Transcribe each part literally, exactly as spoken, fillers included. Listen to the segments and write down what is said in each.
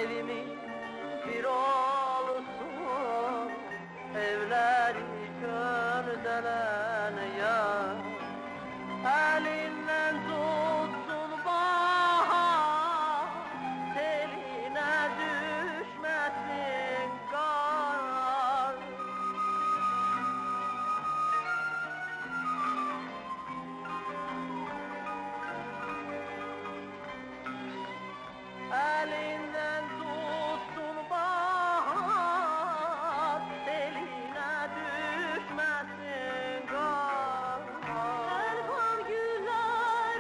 elimin bir olsun, evleri kördelen yar. Elinden tutsun bahar, teline düşmesin kar. Elinden tutsun bahar, teline düşmesin kar. Elvan güller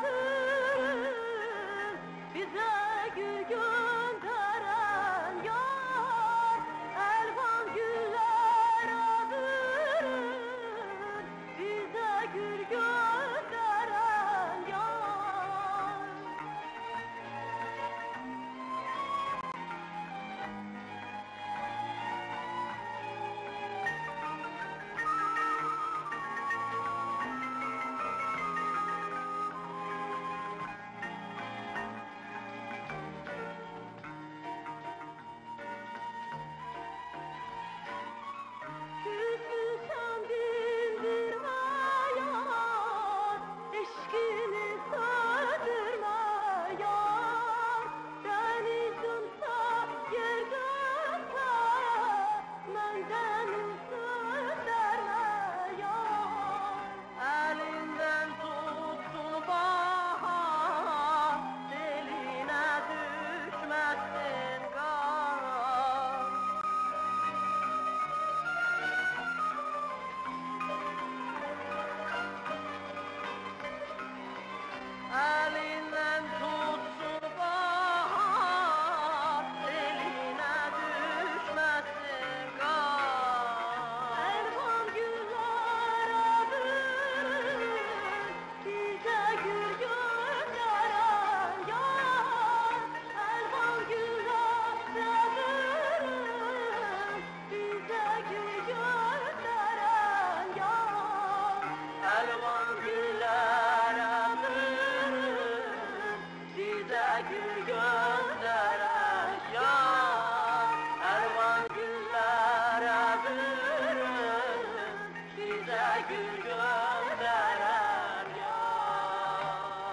adın, bize gül gönderen yar. Elvan güller adın, bize gül gönderen yar. Küsmüşem dindirme yar, eşkini söndürme yar. Denizimse yer gökse, menden söndürme yar. Elinden tutsun bahar, teline düşmesin kar. Elinden tutsun bahar, teline düşmesin kar. Elvan güller adın, bize gül gönderen yar. Elvan güller adın, bize gül gönderen yar. Elvan güller adın, bize gül gönderen yar. Elvan güller adın, bize gül gönderen yar.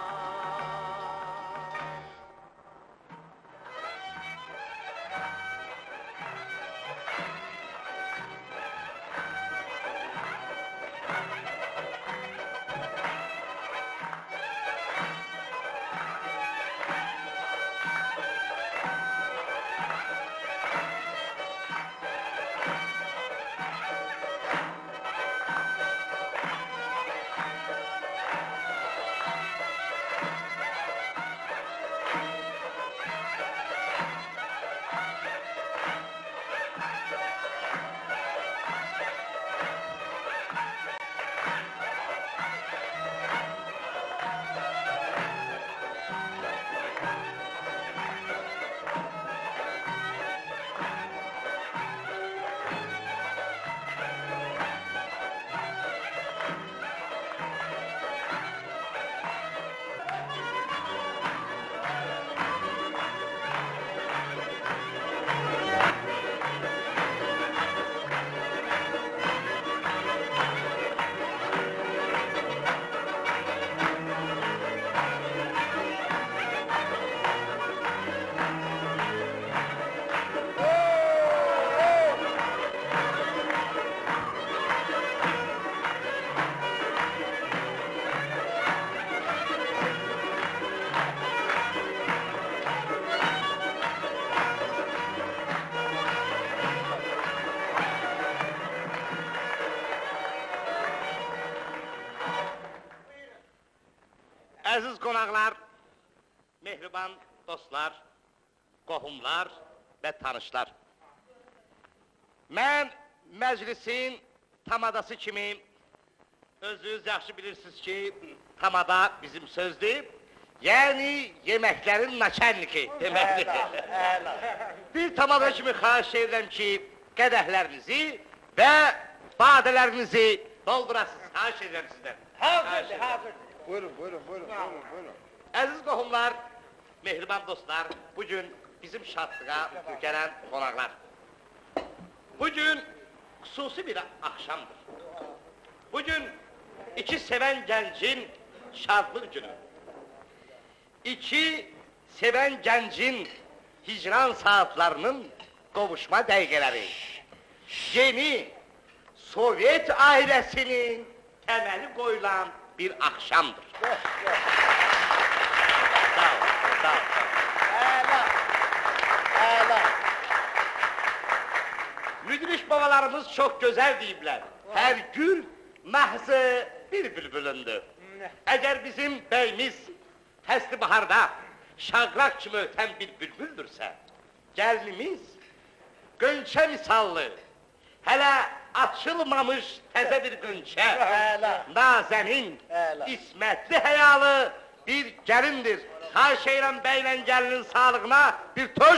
Əziz qonaqlar, mehriban dostlar, qohumlar və tanışlar. Mən məclisin tamadası kimi, özünüz yaxşı bilirsiniz ki, tamada bizim sözdür, yəni yeməklərin naçəlniki deməkdir. Bir tamada kimi xahiş edirəm ki, qədəhlərinizi və badələrinizi doldurasınız, xahiş edirəm sizdən. Hazırdır, hazırdır. Buyurun, buyurun, buyurun, buyurun, buyurun. Əziz qohumlar, mehriban dostlar, bugün bizim şadlığa gelen konaklar. Bugün xüsusi bir akşamdır. Bugün iki seven gencin şadlık günü. İki seven gencin hicran saatlerinin kavuşma dəqiqələri. Yeni Sovyet ailesinin temeli koyulan bir akşamdır. Sağ ol, sağ ol. Hala, hala. Müdriş babalarımız çok güzel deyibler. Her gül mahzı bir bülbülündür. Eğer bizim beyimiz fesli baharda şaglak kimi öten bir bülbüldürse, gelinimiz gönçe misallı, hele açılmamış teze bir gönçe, nazenin, ismetli heyalı bir gelindir. Xahiş eylem beyle gelinin sağlığına bir toş.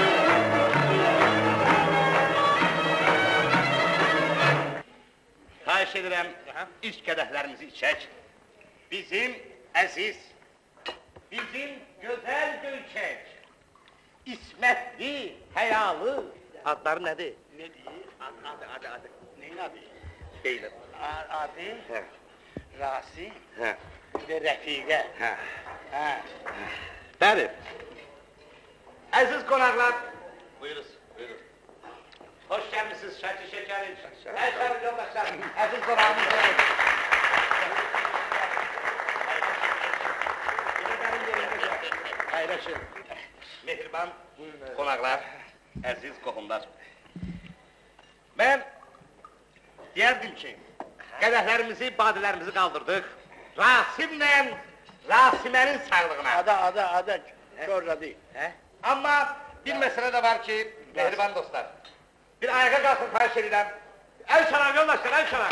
Xahiş edirəm, ilk qədəhlərimizi içək. Bizim əziz, bizim gözəl gölçək, ismətli, həyalı adları nədir? Ne değil? Adı, adı, adı. Neyin adı? Deyiləm. A- Adı, Hə, Rasim hə, ve Refika. hə. Ha. Bəli. Əziz qonaqlar, buyuruz, buyuruz. Hoş gəlmişsiniz, şəki şəkərin. Hər şərin yoldaşlar, əziz qonağımız gəlin. Əyləşin. Mehriban qonaqlar, əziz qohumlar. Mən deyərdim ki, qədəhlərimizi, badələrimizi qaldırdıq. Rasimlə Rasimənin sağlığına. Adı, adı, adı. Sonra değil. He? Amma bir məsələ də var ki, mehriban dostlar. Bir ayağa qalsın, xahiş edirəm. Əl çalar, yoldaşlar, əl çalar.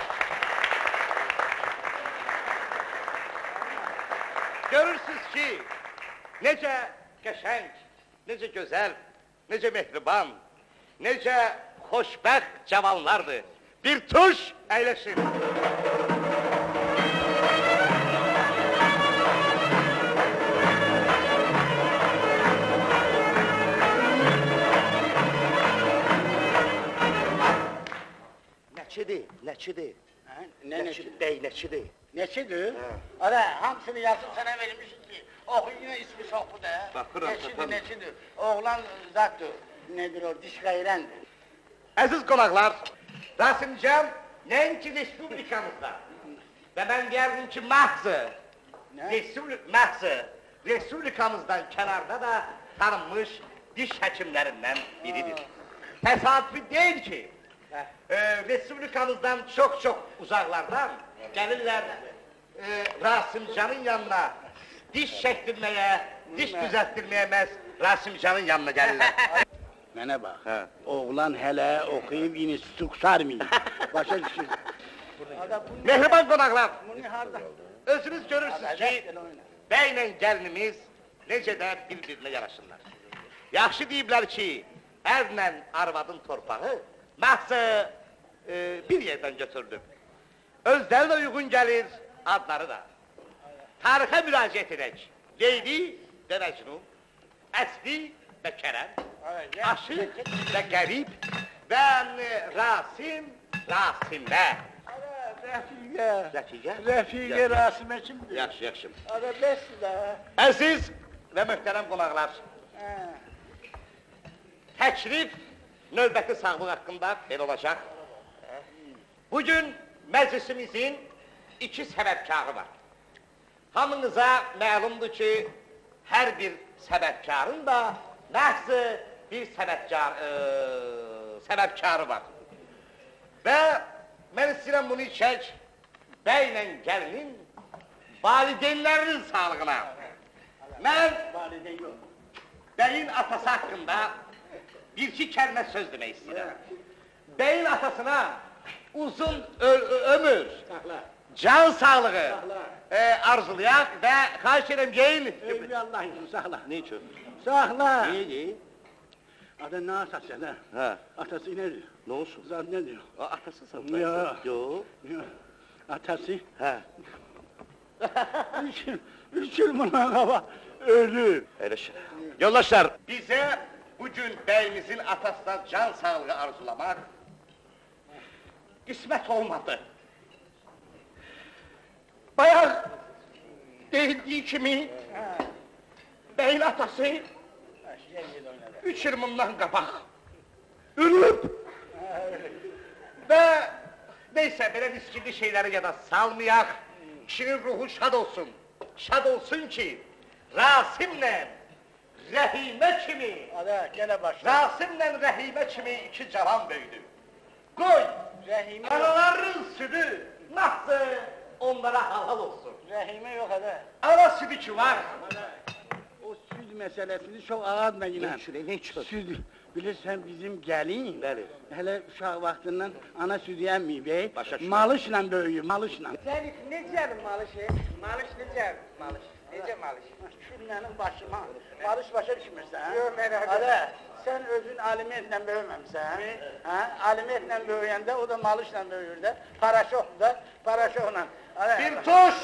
Görürsünüz ki, necə qəşəng, necə gözəl, necə mehriban, necə xoşbəxt cavanlardır. Bir tuş əyləşin. Nəçidir, nəçidir? Ha? Ne neçidir? Dey, nəçidir? Neçidir? He. Ada hamısını yazıp sana verilmişim ki, oku yine ismi çok bu da. Bakıram, Neçidir, tabii. neçidir? Oğlan zattır. Nedir o? Diş gayrendir. Əziz qonaqlar, Rasimcan nəinki Respublikamızda və mən deyərdim ki, məhzı, Ne? Respublik, məhzı, Respublikamızdan kənarda da tanınmış diş həkimlərindən biridir. Təsadüfi deyil ki, e, Respublikamızdan çox-çox uzaqlardan gəlirlər e, Rasimcanın yanına diş çəkdirməyə, diş düzəltdirməyə məhz Rasimcanın yanına gəlirlər. Mene bak. He. Oğlan hele okuyup yine suksar mı? Başa düşün. Ada bu Mehriban qonaqlar, bunu harda? özünüz görürsünüz ki, bəylə gəlinimiz necə də bir-birinə yaraşırlar. Yaxşı deyiblər ki, ərlə arvadın torpağı məhzı e, bir yerdən götürdüm. Özləri də uyğun gəlir, adları da. Tarixə müraciət edək. Leyli və Məcnun, Əsli və Kərəm, Aşıq və Qərib və e, Rasim, Rasimə. Refika. Rəfiqə? Refika Rasim'e kimdir? Yaxşı, yaxşı. Ada beş de. Əziz və möhtərəm qonaqlar, Ha. təklif növbəti sağlıq haqqında belə olacaq. Bugün məclisimizin iki səbəbkarı var. Hamınıza məlumdur ki, hər bir səbəbkarın da məhzı bir səbəbkar, e, səbəbkarı var. Və mən istəyirəm bunu içək, bəylə gəlinin, valideynlərinin sağlığına. Mən Valide yok. bəyin atası haqqında bir-iki kəlmə söz demək istəyirəm. Bəyin atasına uzun ö- ö- ömür, Sağla. can sağlığı Sağla. e, arzulayaq və xahiş edirəm yeyin. Ey Allah için sağla. Ne üçün? Sağla. Niye? Ada ne atası ne? Ha, Atası ne diyor? ne olsun? Zat ne diyor? A, atası sana. Ya. Yo. Ya, atası. Ha. Üç yıl, üç yıl buna kafa ölü. Elə şey. Yoldaşlar, bizə bugün beyimizin atasına can sağlığı arzulamak kısmet olmadı. Bayağı değildiği kimi beyin atası üç yıl bundan qabaq ölüb ve neyse belə riskli şeyləri yada salmayaq, kişinin ruhu şad olsun, şad olsun ki Rasim'le Rəhimə kimi, Ada, gene başla. Rasim'le Rəhimə kimi iki cavan böyüdü. Qoy, Rəhimə yok. analarının südü nasıl onlara halal olsun. Rəhimə yok ada. Ana südü ki var. O süt meselesini çok ağırma yine. Ne için, ne için? Süt, bilirsen bizim gelin, Bəli. hele uşaq vaxtından ana sütü emmiyib, Başa düşdüm. malışla böyüyüb, malışla. Sen necədir malışı? Malış necə malış? Necə malış? Şunların başıma, malış başa düşmürsən. Yox, mən hədə- Ada, sen özün alimentlə böyüməmsən. Ha? Alimentlə böyüyəndə o da malışla böyüyür də, paraşokdur da, paraşokla. Ada, Bir tuş!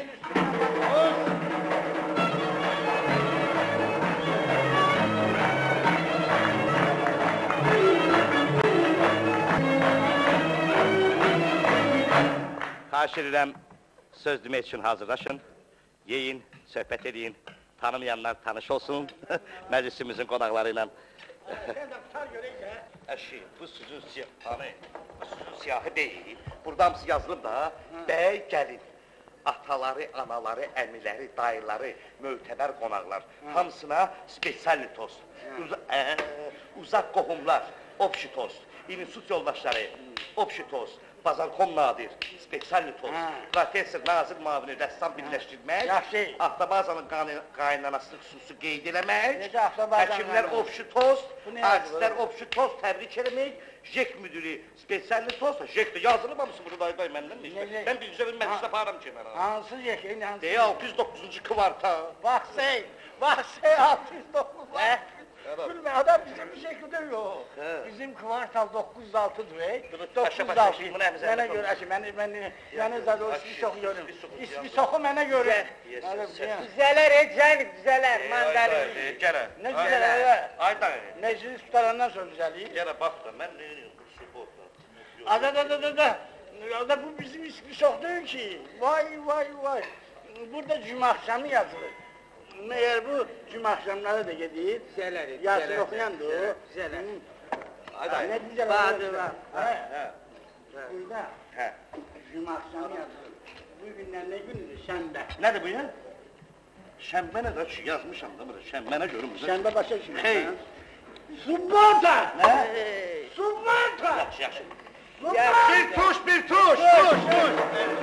Xahiş edirəm, söz demək üçün hazırlaşın, yeyin, söhbət edin, tanımayanlar tanış olsun, məclisimizin qonaqları ilə. Sen de tutar göreyim de. Əşi, bu sözün siyahı, bu sözün siyahı deyil, burada hamısı yazılıb da, bəy gəlin. Ataları, anaları, əmiləri, dayıları, mötəbər qonaqlar, hamısına spesialli tost, Uza, ə, uzaq qohumlar, obşi tost, institut yoldaşları, obşi tost, Bazarkon Nadir, spesialli tost, Ha. professor, nazir mavini, rəssam birləşdirmək, Yaxşı. avtobazanın qaynanası xüsusi qeyd eləmək, Necə avtobazanın həkimlər qaynanası? obşi tost, Bu nə yazılır? artistlər obşi tost təbrik eləmək, Jek müdürü spesialli tost, Jek də yazılıb hamısı burada dayı dayı məndən Ne- deyil. ne- Mən bir güzel bir məclisdə aparam ki mənə. Hansı yekin, hansı? Deyə altı yüz doqquzuncu kvarta. Bak sen, bak sen altı yüz dokuz He? var. Gülme adam bizim bir şekilde yok. He. Bizim kvartal dokuz yüz altı bey. Bunu dokuz paşa yüz paşa altı. işin bunu emzirme Mənə konuş. görə, ki, məni, məni, yəni zaten o Aşı, ismi çox görüm. ismi soku, İsmi ya. soku mənə görə. Yes, Öyle yes, bir şey. Düzələr, ecəlik düzələr, mandalin. Gələ. Ne güzel öyle. Ay dayı. Meclis tutarandan sonra düzəliyim. Gələ bax da, mən nə edirəm, kursu bu orta. Ada da da da da. Ya da bu bizim ismi sok değil ki. Vay vay vay. Burada cuma akşamı yazılır. Meğer bu cuma akşamları da gelir. Düzələr, Yasin düzələr. okuyandı o. Düzələr. Ay dayı. Ne güzel Vardı, oluyor. var. He. Hə, Burada hə. cuma akşamı yazılır. Bu günler ne gündür? Şembe. Nədir bu ya? Şənbə nə də ki, yazmışam da burada, şənbənə görüm. Şembe başa şimdi. Hey. Submanta! Nə? Submanta! Yaxşı, yaxşı. Submanta! Bir tuş, bir tuş, tuş, tuş.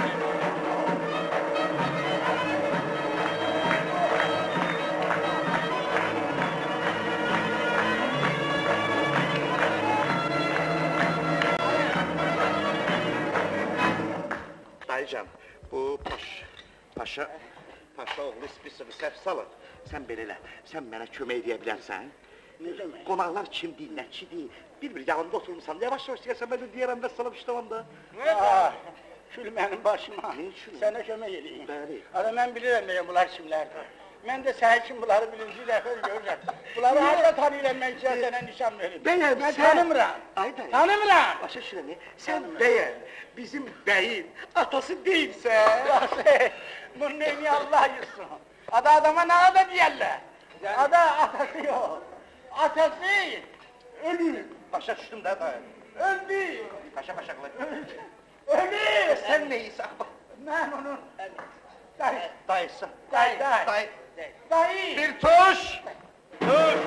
Dayıcan, bu paş, paşa, paşa oğlu ispisini səhv salın. Sən belə elə, sən mənə kömək edə bilərsən. Ne demek? Qonaqlar kimdir, nəçidir? Bir-bir yanında oturmuşsan, yavaş-yavaş deyəsən, mən də deyərəm, və salam işləməm da. Ah, Kül benim başıma. Ne kül? Sana kömək edeyim. Bəli. Ara mən bilirəm deyəm, bunlar kimlərdir. Mən də səhər kim bunları birinci dəfə görürəm. Bunları harada tanıyıram, mən sizə sənə nişan verim. Bəyəm, Mən sən- tanımıram. Ay dayı. Tanımıram. Başa şirəni, sən bəyən, bizim bəyin atası deyilsən. Yaxşı, bunun neyini Allah yutsun. Ada adama ne ada deyərlər? Ada atası yok. Atası ölür. Başa düşdüm də dayı. Öldü. Paşa paşaqlı. Ölür. Sən neysən? Mən onun dayı, Dayısı. dayı, dayı, Dayı. dayı. Bir tuş! Tuş!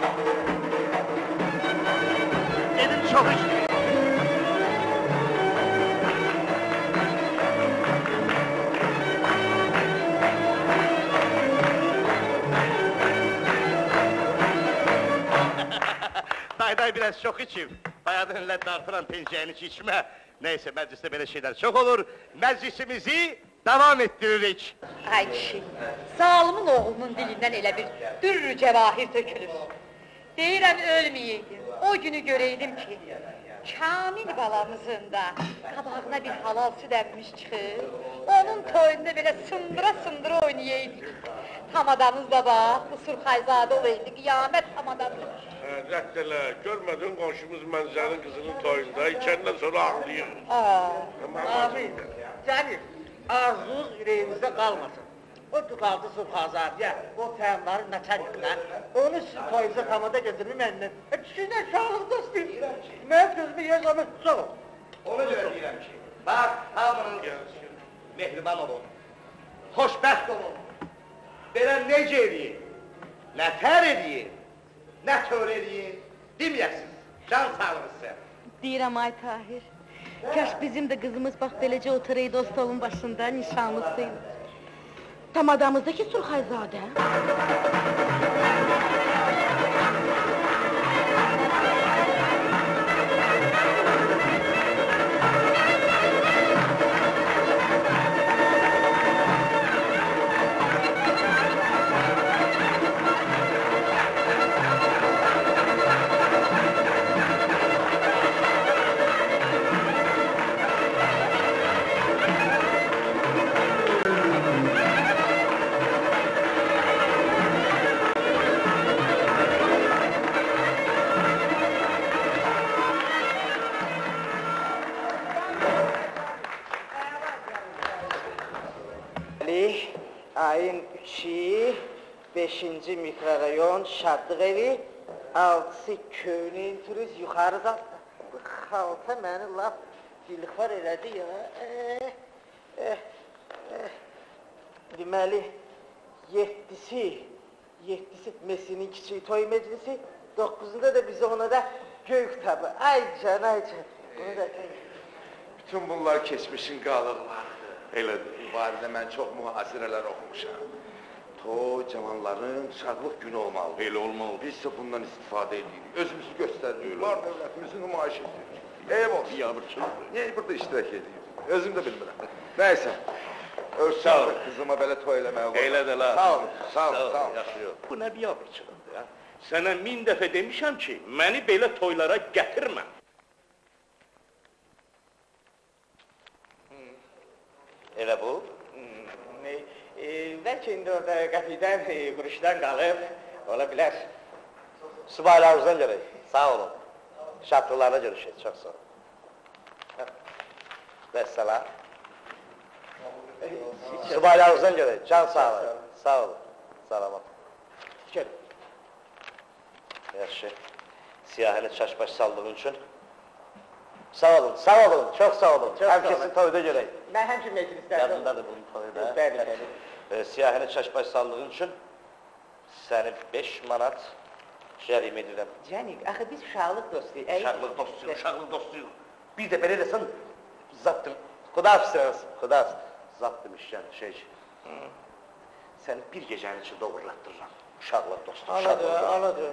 Gedin çalış. Day day biraz çok içim. Bayadınla dartıran penceğini içme. Neyse mecliste böyle şeyler çok olur. Meclisimizi devam ettiririk. Ay kişi, zalimin oğlunun dilindən elə bir dürrü cəvahir tökülür. Deyirəm ölməyəydim, o günü görəydim ki, Kamil balamızın da qabağına bir halal süd əmmiş çıxır. Onun toyunda belə sındıra-sındıra oynayaydık. Tamadamız da bax, bu Surxayzadə olaydı, qiyamət tamadamız. Rədd elə, görmədin qonşumuz Mənzənin qızının toyunda, içəndən sonra ağlayır. Abi, Cəlil, arzunuz ürəyinizdə qalmasın. O tutaldı Surxazadəyə, o təyyarların naçaniklə, onu sizin toyunuza tamada gətirmir məndən. Sizdən şahlık dost deyil. Mənim gözümü yer zaman sağ ol. Onu görə deyirəm ki, bax, hamınız mehriban olun, xoşbəxt olun. Belə necə edin, nə tər edin, nə tör edin, deməyəsiniz, can sağlıq sizə. Deyirəm ay Tahir, kaş bizim də qızımız bax beləcə oturaydı o stolun başında, nişanlısıydı. Tamadamızdaki Surxayzadə. Ayın üçü, beşinci mikrorayon, Şadlıq evi, altısı köyünün turist yuxarı zat. Bu xalta məni laf dilxar elədi ya. Eh, eh, eh. Deməli, yeddisi, yeddisi Messi'nin kiçik toy meclisi, dokuzunda da bize ona da göy kitabı. Ay can, ay can. Bunu da Bütün bunlar keçmişin qalıqlarıdır. Elədir. Bu barədə mən çox mühasirələr oxumuşam. Toy cavanların şadlıq günü olmalı. Elə olmalı. Biz isə bundan istifadə edirik. Özümüzü göstəririk. Var dövlətimizi nümayiş edirik. Eyb olsun. Biabırçılıdır. Niyə burada iştirak edirik? Özüm də bilmirəm. Nəysə. Ölçəm qızıma belə toy eləməyə qoyma. Elə də la. Sağ ol, sağ ol, sağ ol. Yaxşı yox. Bu nə biabırçılıdır ya? Sənə min dəfə demişəm ki, məni belə toylara gətirmə. Elə bu? Hmm, e, e, bəlkə indi orada qəfildən, e, quruşdan qalıb, ola bilər. Subaylarınızdan görək, sağ olun. Şartlılarına görüşək, çox sağ olun. Vəssalam. Subaylarınızdan görək, can sağ olun. Sağ olun. Salamat. Gəlin. Yaxşı. Siyahını çaş-baş saldığın üçün. Sağ olun, sağ olun, çox sağ olun. Həmkəsin toyda görək. Mən həmçin meclislərdə... Yadındadır bunun toyda. Bəli, bəli. E, siyahını çaş-baş saldığın üçün səni beş manat cərim edirəm. Canik, axı biz uşaqlıq dostuyuz. Uşaqlıq dostuyuq, uşaqlıq dostuyuq. Bir də belə desən, zattım. Xuda hafizsiniz, xuda hafizsiniz. Zat demişkən, şey, səni bir gecənin içində uğurlatdırıram. Uşaqlıq dostu, uşaqlıq Aladır, dostu. aladır.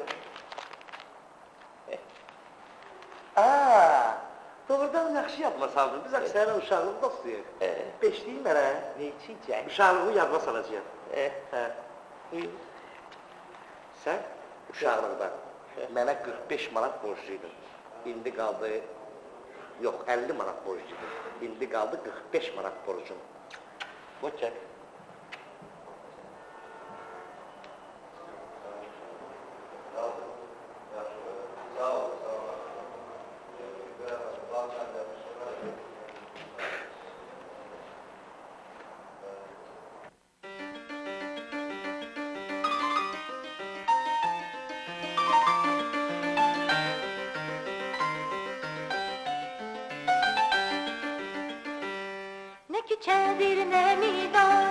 Aaa, doğrudan yaxşı yadıma saldın. Biz əksərlə uşaqlıq dostuyuq. Beşliyim mənə. Neyçi Canik? Uşaqlığı yadıma salacağım. Eh, Hə. Sən uşaqlıqda mənə qırx beş manat borcluydun. İndi qaldı, yox, əlli manat borcluydun. İndi qaldı qırx beş manat borcum. Bu gəl. Ne küçədir, nə midar,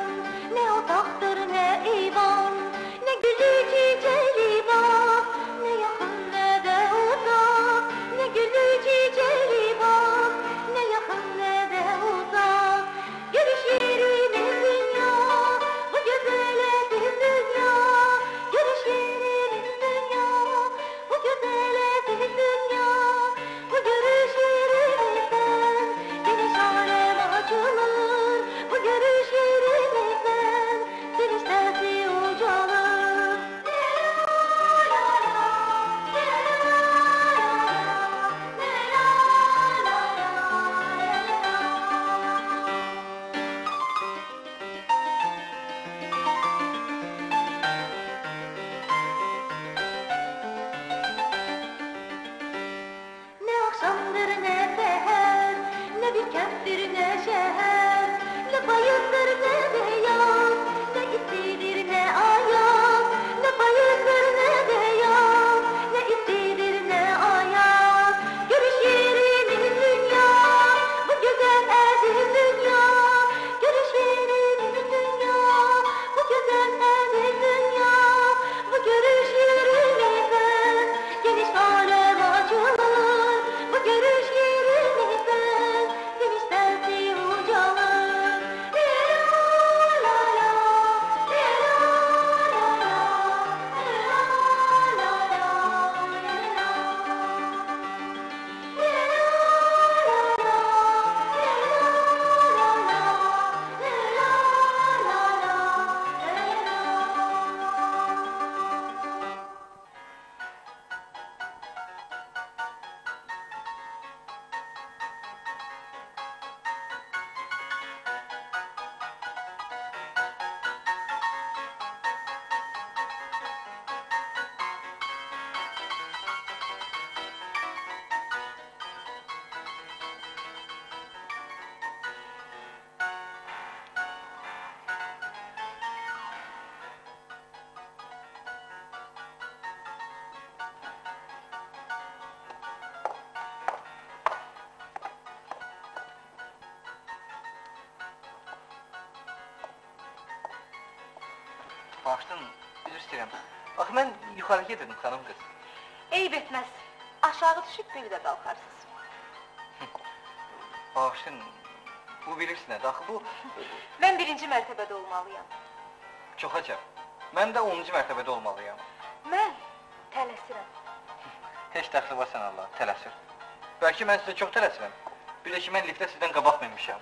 Bağışlayın, üzr istəyirəm. Axı mən yuxarı gedirdim, xanım qız. Eyb etməz. Aşağı düşüb bir də qalxarsınız. Bağışlayın, bu bilirsin nədir, axı bu... Mən birinci mərtəbədə olmalıyam. Çox acab. Mən də onuncu mərtəbədə olmalıyam. Mən tələsirəm. Heç dəxli var sən Allah, tələsir. Bəlkə mən sizə çox tələsirəm. Bir də ki, mən liftə sizdən qabaq minmişəm.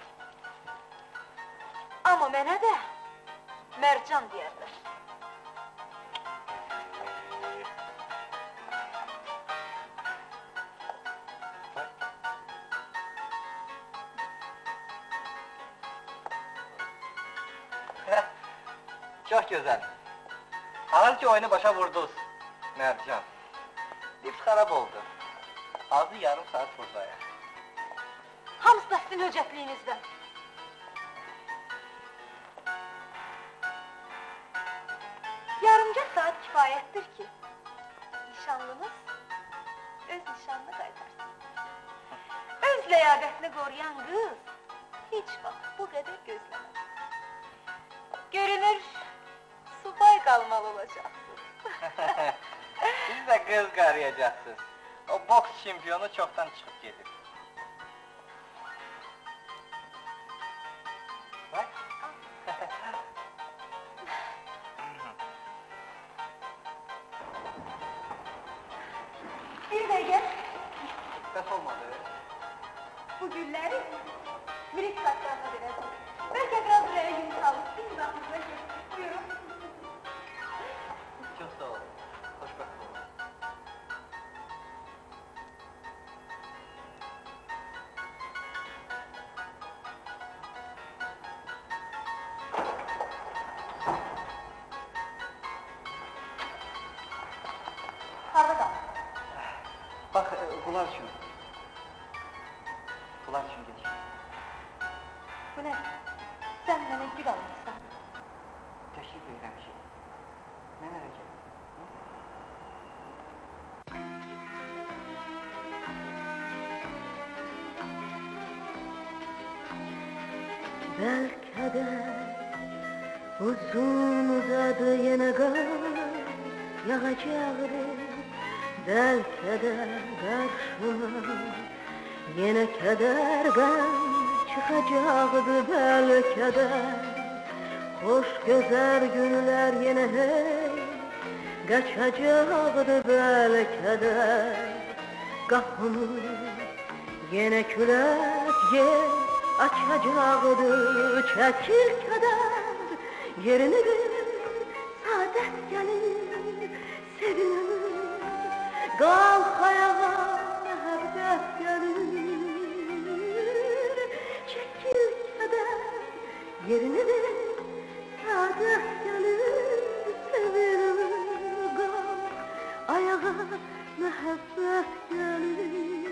Amma mənə də Mərcan deyərlər. Çox gözəl. Ağır ki, oyunu başa vurdunuz, Mərcan. Lift xarab oldu. Azı yarım saat buradayım. Hamısı da sizin höcətliyinizdən. Yarımca saat kifayətdir ki, nişanlınız öz nişanını qaytarsın. Öz ləyaqətini qoruyan qız heç vaxt bu qədər gözləməz. Görünür, subay qalmalı olacaqsınız. Siz də qız qarayacaqsınız. O boks çempionu çoxdan çıxıb gedir. Bak. Bir dəqiqə, Bəs olmadı. bu gülləri mirik saçlarına verəcəm. Bəlkə biraz buraya yumuşalıq, değil mi? Buyurun. Çox sağ olun. Xoşbəxt olun. Harada qal? Bax, bunlar üçün. Bunlar üçün gedir. Bu nə? Sən mənə gül almışsan. Təşrif edirəm ki. Mən hərəkət. Belki de uzun uzadı yine kar yağacaktı. Belki de karşıma yine keder ben çıkacaktı. Belki de hoş güzel günler yine hey kaçacaktı. Belki de kapımı yine külek yer açacaktı. Çekil keder yerini bir saadet gelir sevinir. Kalk ayağa muhabbet gelir. Çekil keder yerini bir saadet gelir sevinir. Kalk ayağa muhabbet gelir.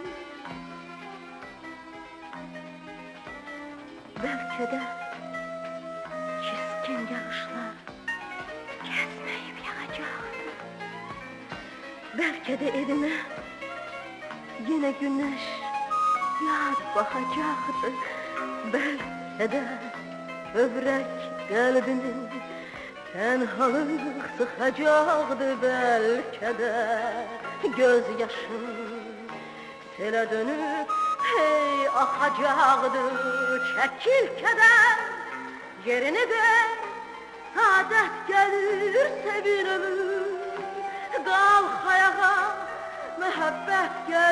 Belki de çizgin yağışlar kesmeyip yağacaktı. Belki de evime yine güneş yağdı bakacaktı. Belki de böbrek kalbimin tenhalık sıkacaktı. Belki de gözyaşım sele dönüp hey akacaktı. Çekil keder yerini ver saadet gelir sevinir. Kalk ayağa muhabbet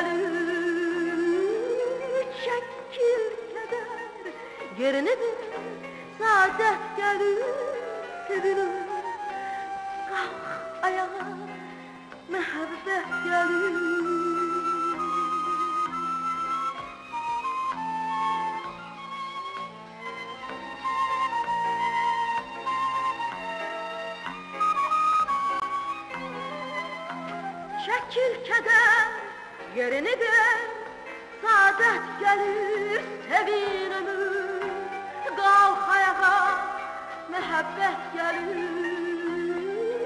gelir. Çekil keder yerini ver saadet gelir sevinir. Kalk ayağa muhabbet gelir. Çekil keder yerini ver saadet gelir sevinir. Kalk ayağa muhabbet gelir.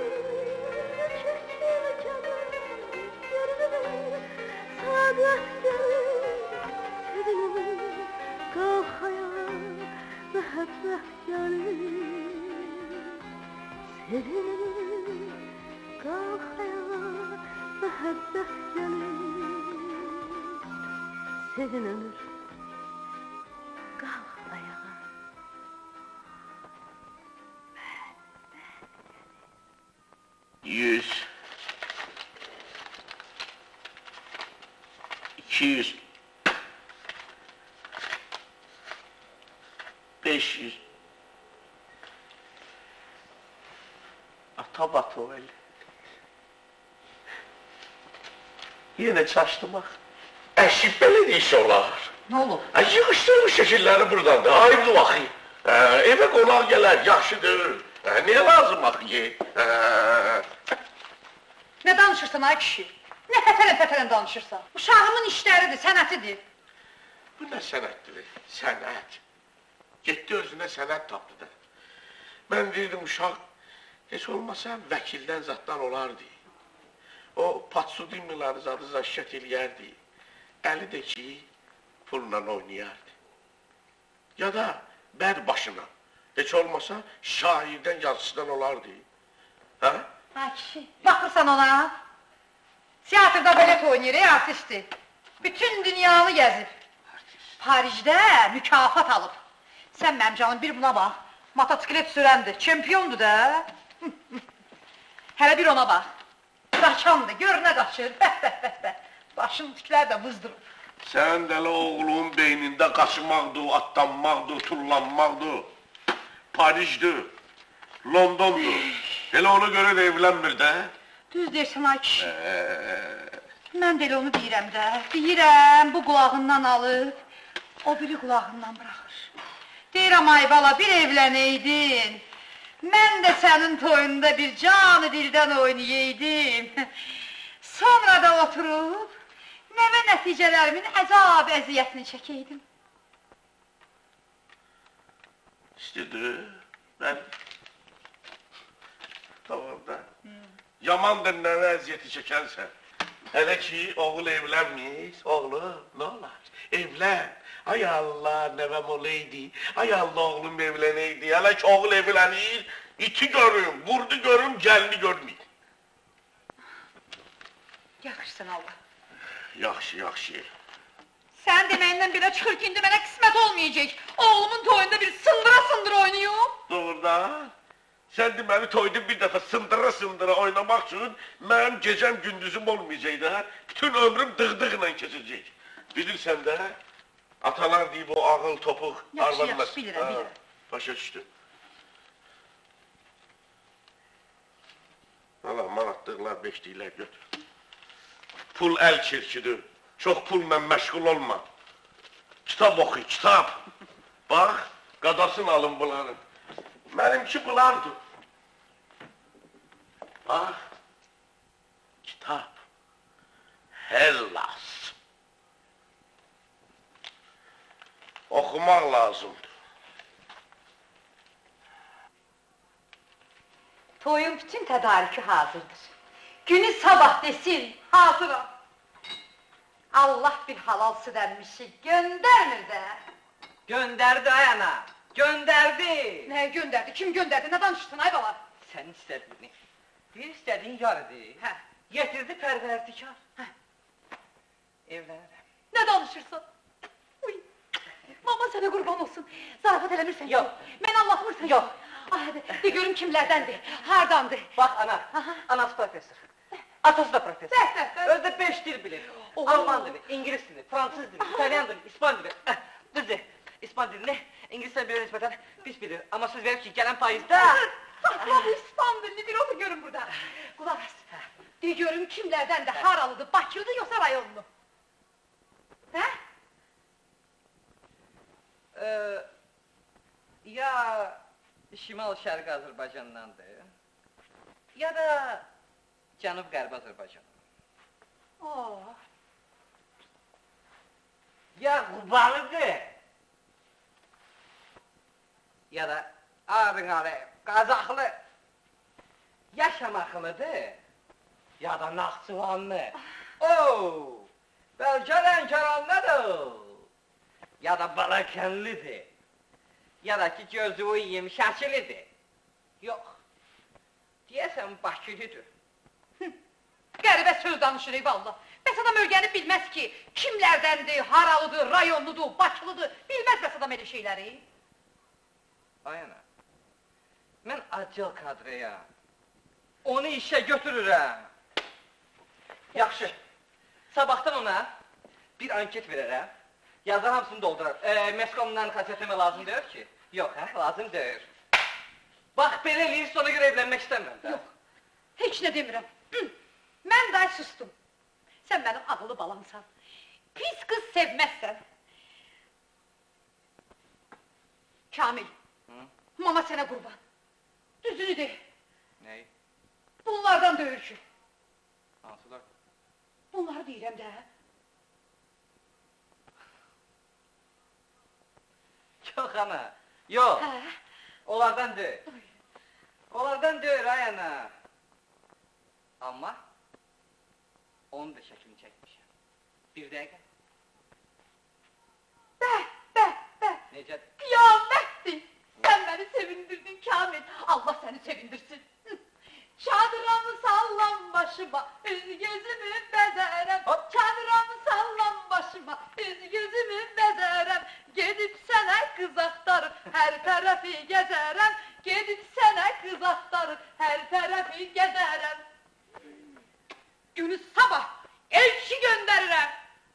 Çekil keder yerini ver saadet gelir sevinir. Kalk ayağa muhabbet gelir sevinir. Sevin ömür. Kalk ayağa. Yüz. İki yüz. Beş yüz. Ata batı o el. Yine çaştım bak. Eşit belediye iş olar. Ne olur? Ay, yığışdırmış şekilleri buradan da. Hayırlı vakit. Ee, eve konak gelir, yaxşıdır. Ee, niye lazım vakit? Ee, Ne danışırsan ay kişi? Ne fətərən fətərən danışırsan? Uşağımın işləridir, sənətidir. bu ne sənətdir? Sənət. Getdi özüne sənət tapdı da. Ben dedim uşaq, heç olmasa vəkildən zatdan olardı. O Patsudimiləri zadı zaşşət eləyərdi. Əli də ki, pulla oynayardı. Ya da bər başına. Heç olmasa şairdən yazısından olardı. Ha? Ay kişi, baxırsan ona. Teatrda belə oynayır, artistdir. Bütün dünyanı gəzib. Parisdə mükafat alıb. Sən mənim canım bir buna bax. Motosiklet sürəndir, çempiondur da. Hələ bir ona bax. Qaçandır, gör nə qaçır, bəh bəh bəh bəh. Başın tüklər də vızdırıb. Sən dələ oğlun beynində qaçmaqdır, atlanmaqdır, tullanmaqdır. Paris'dir, Londondur. Elə ona görə də evlənmir də. Düz deyirsən ay kişi. Ee, Mən də elə onu deyirəm də. Deyirəm, bu qulağından alıb, o biri qulağından bıraxır. Deyirəm ay bala, bir evlənəydin. Mən də sənin toyunda bir canı dildən oynayaydım. Sonra da oturub, nəvə nəticələrimin əzab əziyyətini çəkəydim. İstedi, ben... Tamam da. Yaman da nəvə əziyyəti çəkənsən. Hələ ki, oğul evlənmiş, oğlum, nə olar? Evlən. Ay Allah, nəvəm olaydı. Ay Allah, oğlum evlənəydi. Hələ ki, oğul evlənir, iti görüm, vurdu görüm, gəlini görməyim. Yaxşısan Allah. Yaxşı, yaxşı. Sən deməyindən belə çıxır ki, indi mənə qismət olmayacaq. Oğlumun toyunda bir sındıra sındıra oynayım. Doğrudan. Sen deməli toyda bir dəfə sındıra sındıra oynamaq üçün mənim gecəm gündüzüm olmayacaq da, bütün ömrüm dığdıqla keçəcək. Bilirsən də, atalar deyib o ağıl topuq Yaxşı, arvadına... yaxşı, bilirəm, bilirəm. Başa düşdü. Allah, manatlıqlar, beşliklər götür. Pul əl kirkidir, çox pulla məşğul olma. Kitab oxu, kitab. Bax, qadasını alın bunların. Mənimki bulardır. Bax, kitab. Hellas. Oxumaq lazımdır. Toyun bütün tədarükü hazırdır. Günü sabah desin, hazıram. Allah bir halal südənmişi göndərmir də. Gönderdi ay ana, gönderdi. Nə göndərdi, kim göndərdi, nə danışdın ay bala? Sen istediğini, bir istediğin yarıdı. Hə, Getirdi pervertikar. hə, Evlenirim. nə danışırsan? Uy, mama sənə qurban olsun, zarafat eləmirsən Yox. ki, mən anlatmırsan Yox. ki. Ay, hadi, de görüm kimlərdəndir, hardandır? Bak ana, Aha. anası profesör. Atası da profesör. Bəh, bəh, bəh. Özde beş dil bilir. Oo. Alman dili, İngiliz dili, Fransız dili, İtalyan dili, İspan dili. Eh, Düzdür, İspan dilini İngilizden bir nispeten pis bilir. Ama söz verir ki gelen payızda... Sakla bu İspan dilini bir otur görün burada. Kulak as. De görüm kimlərdən də haralıdır, Bakılı yoxsa rayonlu? Hə? Ee, ya Şimal Şərqi Azərbaycandandır, ya da Cənub Qərbi Azərbaycan. Oh. Ya Qubalıdır, ya da Ağrınalı, Qazaxlı, ya Şamaxılıdır, ya da Naxçıvanlı. Oo, bəlkə Lənkəranlıdır, ya da Balakənlidir, ya da ki gözü uyuyum Şəkilidir. Yox, deyəsən Bakılıdır. Qəribə söz danışırıq valla. Bəs Bəs adam örgənib bilməz ki, kimlərdəndir, haralıdır, rayonludur, bakılıdır, bilməz bəs adam elə şeyləri. Ay ana, mən acıl kadrıyam. Onu işe götürürəm. Yaxşı, sabahtan ona bir anket verərəm. Yazar hamısını doldurar. Ee, Meskomdan kasetime lazım deyir ki. Yok ha, lazım deyir. Bax, belə eləyir, sonra görə evlənmək istəmirəm də. Yox, heç nə demirəm. Mən day sustum. Sən mənim ağılı balamsan. Pis qız sevməzsən. Kamil, Hı? Mama sənə qurban. Düzünü de. Ney? Bunlardan döyür ki. Hansılar? Bunları deyirəm də. Yox ana, yox. Hə? Onlardan deyir. Onlardan deyir ay ana. Amma onu da şəklini çəkmişəm. Bir dəqiqə. Bəh, bəh, bəh. Necədir? Qiyamətdir. Sən məni sevindirdin Kamil. Allah səni sevindirsin. Çadıramı sallam başıma, üz gözümü bezerem. Çadıramı sallam başıma, üz gözümü bezerem. Gedip sana kız aktarıp her tarafı gezerem. Gedip sana kız aktarıp her tarafı gezerem. Günü sabah elçi gönderirim.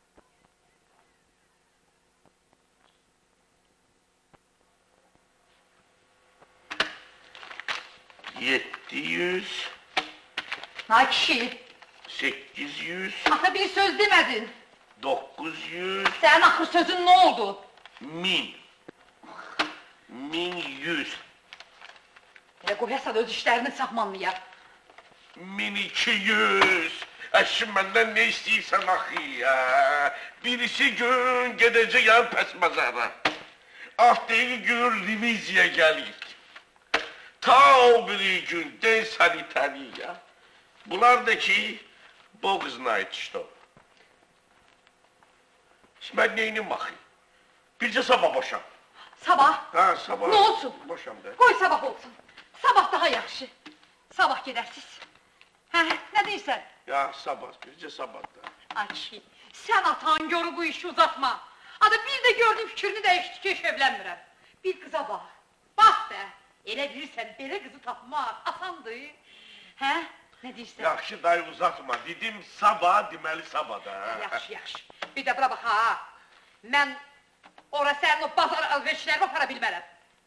Yetti yüz, Ha kişi, sekiz yüz, aha bir söz demedin. dokuz yüz, Senin ahır sözün ne oldu? min. Min yüz, Hele koyasan öz işlerini sahmanlıya. min iki yüz. Eşim benden ne istiyorsan ahi ya. Birisi gün gideceğim pes mazara. Haftayı gün revizya gelir. Ta o bir gün den sanitariya. Bunlar da ki, bu kızına ait işte o. Şimdi ben neyini bakayım? Birce sabah boşam. Sabah, Ha sabah. ne olsun? Boşam da. Koy sabah olsun. Sabah daha yaxşı. Sabah gidersiz. Hə, ne deyirsən? Ya sabah, birce sabah da. Aki, sen atan gör bu işi uzatma. Adı bir de gördüm fikrini değişti ki hiç evlenmirəm. Bir kıza bak. Bak be. Elə bilirsən, belə kızı tapmaq asandır. Hə, ne deyirsən? Yaxşı dayı uzatma. Dedim sabah, deməli sabah da. Yaxşı, yaxşı. Bir də bura bax ha. Mən ora sənin o bazar alverişlərini apara bilmərəm.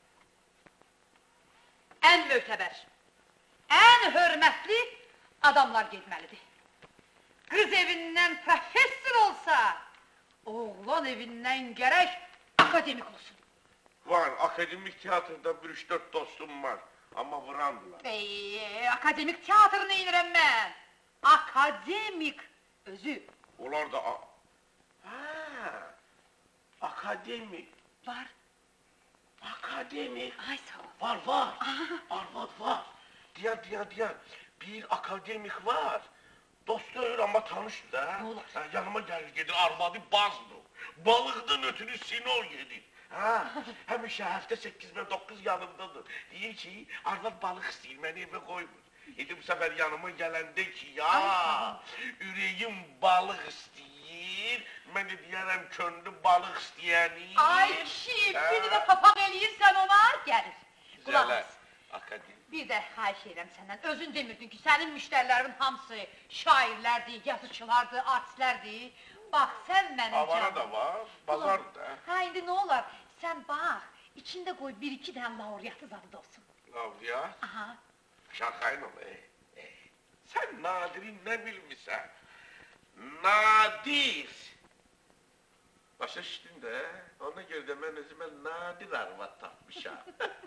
Ən mötəbər, ən hörmətli adamlar getməlidir. Qız evindən professor olsa, oğlan evindən gərək akademik olsun. Var, akademik tiyatrda bir üç dört dostum var. Ama vurandılar. Ey, akademik teatrını inirəm mən. Akademik özü. Onlar da... a- Ha, akademik. Var. Akademik. Ay sağ ol. Var, var. Arvad var. Diyan, diyan, diyan. Bir akademik var. Dost değil ama tanıştı da. Ne olur? Ha, yanıma gelir gedir, arvadı bazdı. Balıktan ötürü sinol yedi. Ha, həmişə həftə səkkiz və doqquz yanımdadır. Deyir ki, arvad balıq istəyir, məni evə qoymur. İdi bu səfər yanıma gələndə ki, ya, ürəyim balıq istəyir, mən də deyərəm könlü balıq istəyəni. Ay kişi, biri də papaq eləyirsən ona, gəlir. Qulaq Güzələ, as. akademik. Bir də xahiş edirəm səndən, özün demirdin ki, sənin müştərilərin hamısı şairlərdir, yazıçılardır, artistlərdir. Bax, sən mənim Avara canım. da var, bazar da. Ha, indi nə olar? Sən bax, içində qoy bir iki dənə laureatı zadı da olsun. Lavriya, Aha. şarkayın ol, ey. ey. Sen Nadir'i ne bilmişsen? Nadir. Başa düştün de, ona göre de ben özüme nadir arvat tapmışam.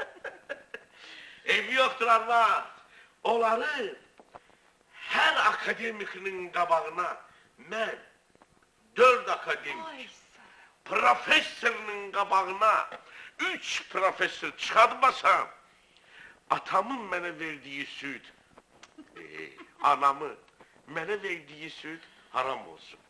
Evi yoktur arvat. Onları her akademikinin qabağına ben dört akademik, Ay, professorun qabağına üç professor çıxartmasam, atamın mənə verdiyi süd, e, anamı mənə verdiyi süd haram olsun.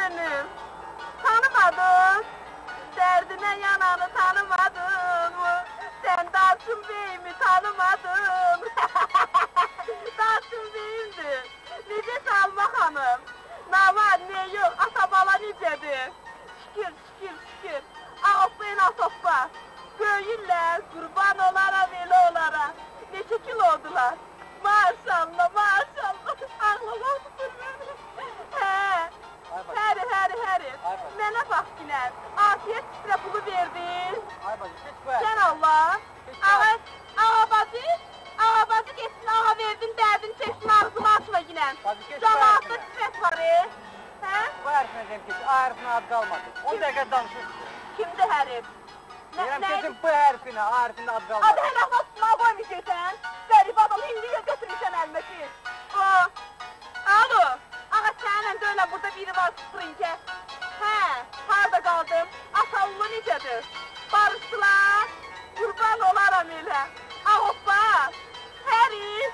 gönül. Tanımadın. Derdine yananı tanımadın mı? Sen Dalsın Bey'imi tanımadın. Dalsın Bey'imdir. Nece Salma Hanım? Ne var ne yok, ata bala necedir? Şükür, şükür, şükür. Ağoplayın atoppa. Böyünler, kurban olara, veli olara. Neçe kil oldular? Maşallah, maşallah. Ağlamak beni. He. Heri, heri, heri. Mənə bax Günər, afiyet üstüne pulu verdin. Sən Allah. Ağa, ağa bacı, ağa bacı geçsin, ağa verdin, dərdin çəksin, ağzımı açma Günər. Camaatda küfret var, e? Hə? Bu hərfine deyim ki, hərfine ad qalmadı. on dəqiqə danışır. Kimdir hərif? Deyirəm ki, bu hərfine, hərfinde ad qalmadı. Adı hələ asma qoymayacaqsən. Qərib adam hindi götürmüşəm əlmə ki. O, alo. Ağa səninlə də öyle burada biri var Sprinke. Hə, harada qaldım? Asallı necədir? Barışdılar, qurban olaram elə. Ağ hoppa, həri.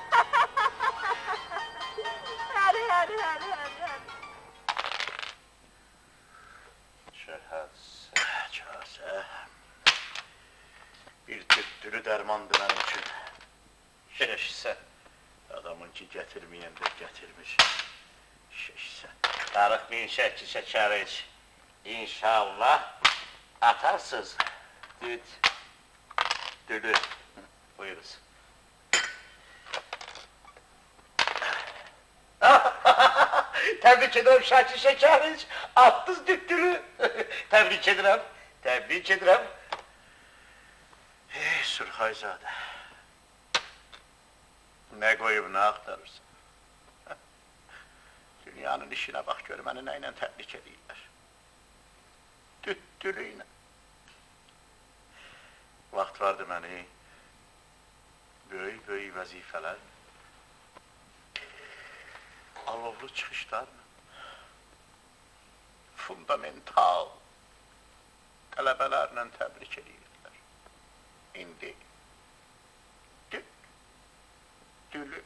Həri, həri, həri, həri, həri. Şəhəsə, şəhəsə. Bir tüttülü dərmandır mənim üçün. Şəşsə, adamın ki gətirməyəndə gətirmiş. Şəşsə. Darıxmayın şəkil şəkəriç. İnşallah atarsınız. Düt. Dülü. Buyuruz. Təbrik edirəm şəkil şəkəriç. Attınız düttülü. Təbrik edirəm. Təbrik edirəm. Ey Surxayzadə. Nə qoyub, nə axtarırsan? Dünyanın işinə bax gör, məni nə ilə təbrik edirlər. Düttülü ilə. Vaxt vardı məni böyük-böyük vəzifələr, alovlu çıxışlarla, fundamental tələbələrlə təbrik edirlər. İndi dül, dülü.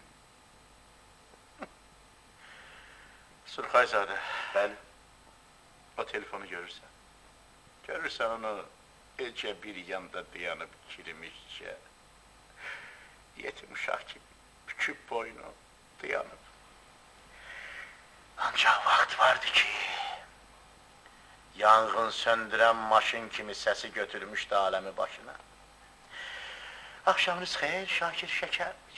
Surxayzadə, bəli, o telefonu görürsən. Görürsən onu elcə bir yanda dayanıb kirmişcə, yetim uşaq kimi, büküb boynu dayanıb. Ancaq vaxt vardı ki, yanğın söndürən maşın kimi səsi götürmüşdü aləmi başına. Axşamınız xeyir, Şakir Şəkərmiş.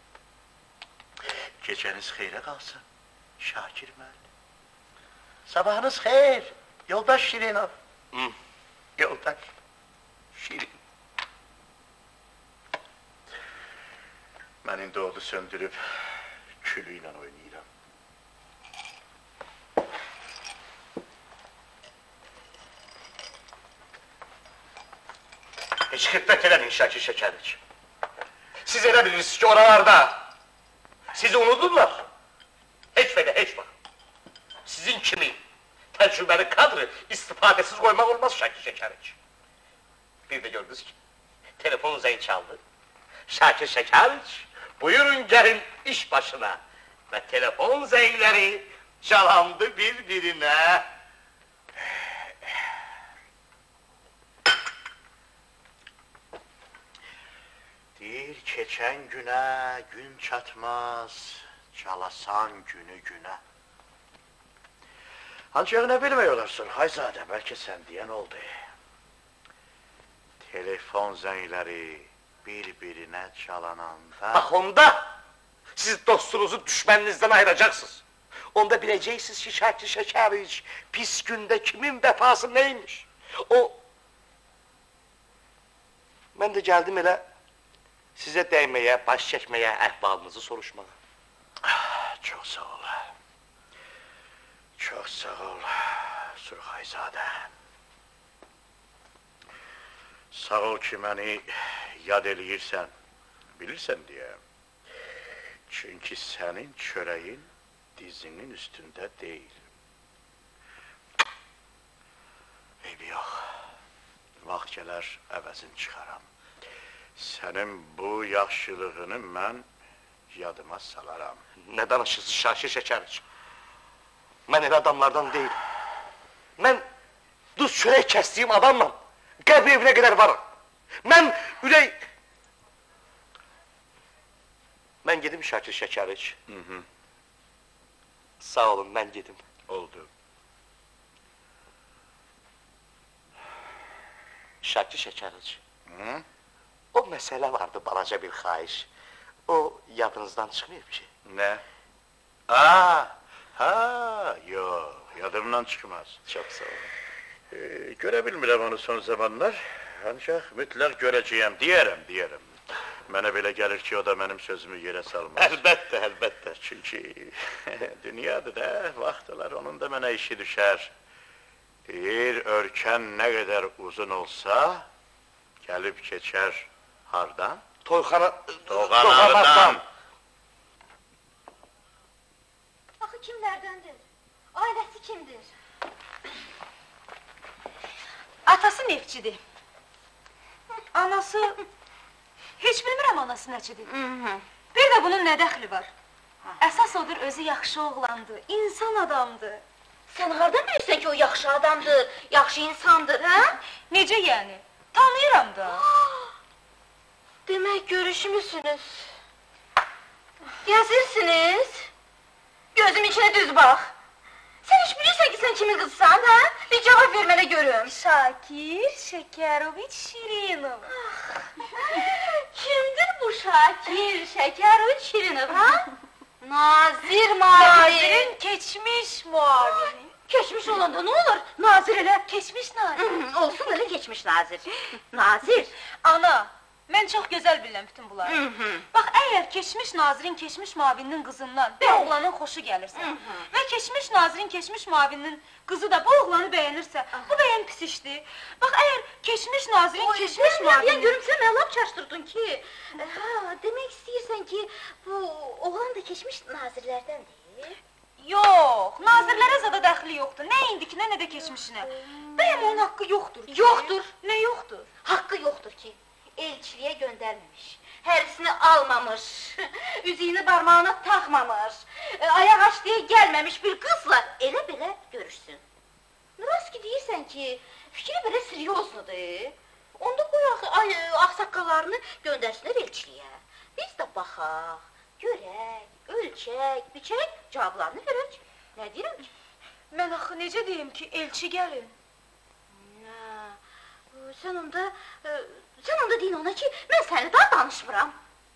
Gecəniz xeyrə qalsın. Şakir müəllim. Sabahınız xeyir, yoldaş Şirinov. Hı. Yoldaş Şirin. Mən indi odu söndürüb külü ilə oynayıram. Heç xiffət eləmin Şakir Şəkəriç. Siz elə bilirsiniz ki, oralarda sizi unudurlar. Heç və də heç var. Sizin kimi təcrübəli kadrı istifadəsiz qoymaq olmaz Şakir Şəkəriç. Bir də gördünüz ki, telefon zəng çaldı. Şakir Şəkəriç, buyurun gəlin iş başına. Və telefon zəngləri çalandı bir-birinə. Deyir, keçən günə gün çatmaz, çalasan günü günə. Ancaq nə bilmək olar Surxayzadə, bəlkə sən deyən oldu. Telefon zəngləri bir-birinə çalananda... Bax onda siz dostunuzu düşməninizdən ayıracaqsınız. Onda biləcəksiniz ki, Şakir Şəkəriç pis gündə kimin vəfası neymiş. O... Mən də gəldim elə sizə dəyməyə, baş çəkməyə, əhvalınızı soruşmağa. Çox sağ ol. Çox sağ ol, Surxayzadə. Sağ ol ki, məni yad eləyirsən, bilirsən deyə. Çünki sənin çörəyin dizinin üstündə deyil. Eybi yox, vaxt gələr əvəzini çıxaram. Sənin bu yaxşılığını mən yadıma salaram. Nə danışırsınız Şakir Şəkəriç? Mən elə adamlardan deyil. Mən duz çörək kəsdiyim adamla qəbr evinə qədər varım. Mən ürək... Mən gedim Şakir Şəkəriç. Hı hı. Sağ olun, mən gedim. Oldu. Şakir Şəkəriç. Hı? O məsələ vardı, balaca bir xahiş. O yadınızdan çıxmayıb ki. Ne? Aa, ha, yok, yadımdan çıkmaz. Çok sağ olun. Ee, görebilmirəm onu son zamanlar. Ancaq mütləq görəcəyəm, deyərəm, deyərəm. Mənə belə gəlir ki, o da mənim sözümü yerə salmaz. Əlbəttə, əlbəttə. Çünki dünyadır da, vaxt olar, onun da mənə işi düşər. Deyir, örkən nə qədər uzun olsa, gəlib keçər hardan? Toyxana... Toğanağından. Axı kimlərdəndir? Ailəsi kimdir? Atası nefçidir. Anası... Heç bilmirəm anası nəçidir. Bir də bunun nə dəxli var? Əsas odur, özü yaxşı oğlandı, insan adamdı. Sən hardan bilirsən ki, o yaxşı adamdır, yaxşı insandır, hə? Necə yəni? Tanıyıram da. Demək görüşmüsünüz. Gəzirsiniz. Gözüm içine düz bax. Sən heç bilirsən ki, sən kimin qızsan, hə? Bir cavab ver mənə görüm. Şakir Şekeroviç Şirinov. Kimdir bu Şakir Şekeroviç Şirinov, ha? Nazir muavini. Nazirin keçmiş muavini. Keçmiş olanda ne olur? Nazir elə. Keçmiş Nazir. Olsun elə keçmiş Nazir. Nazir. Ana, mən çox gözəl bilirəm bütün bunları. Bax, əgər keçmiş Nazirin keçmiş muavininin qızından bir oğlanın xoşu gəlirsə və keçmiş Nazirin keçmiş muavininin qızı da bu oğlanı bəyənirsə, bu bəyən pis işdir. Bax, əgər keçmiş Nazirin keçmiş muavinin... Görüm, sən mənə lap çaşdırdın ki. Ha, demək istəyirsən ki, bu oğlan da keçmiş nazirlərdəndir. Yox, nazirlərə zada dəxli yoxdur. Nə indikinə, nə də keçmişinə. Bəyəm onun haqqı yoxdur ki? Yoxdur. Nə yoxdur? Haqqı yoxdur ki, elçiliyə göndərməmiş, hərisini almamış, üzüyünü barmağına taxmamış, ayaq açdıya gəlməmiş bir qızla elə belə görüşsün. Rast ki, deyirsən ki, fikri belə seriozludur. Onda qoy ağsaqqallarını göndərsinlər elçiliyə. Biz də baxaq, görək, ölçək, biçək, cavablarını verək. Nə deyirəm ki? Mən axı necə deyim ki, elçi gəlin? Sən onda, sən onda deyin ona ki, mən səni daha danışmıram.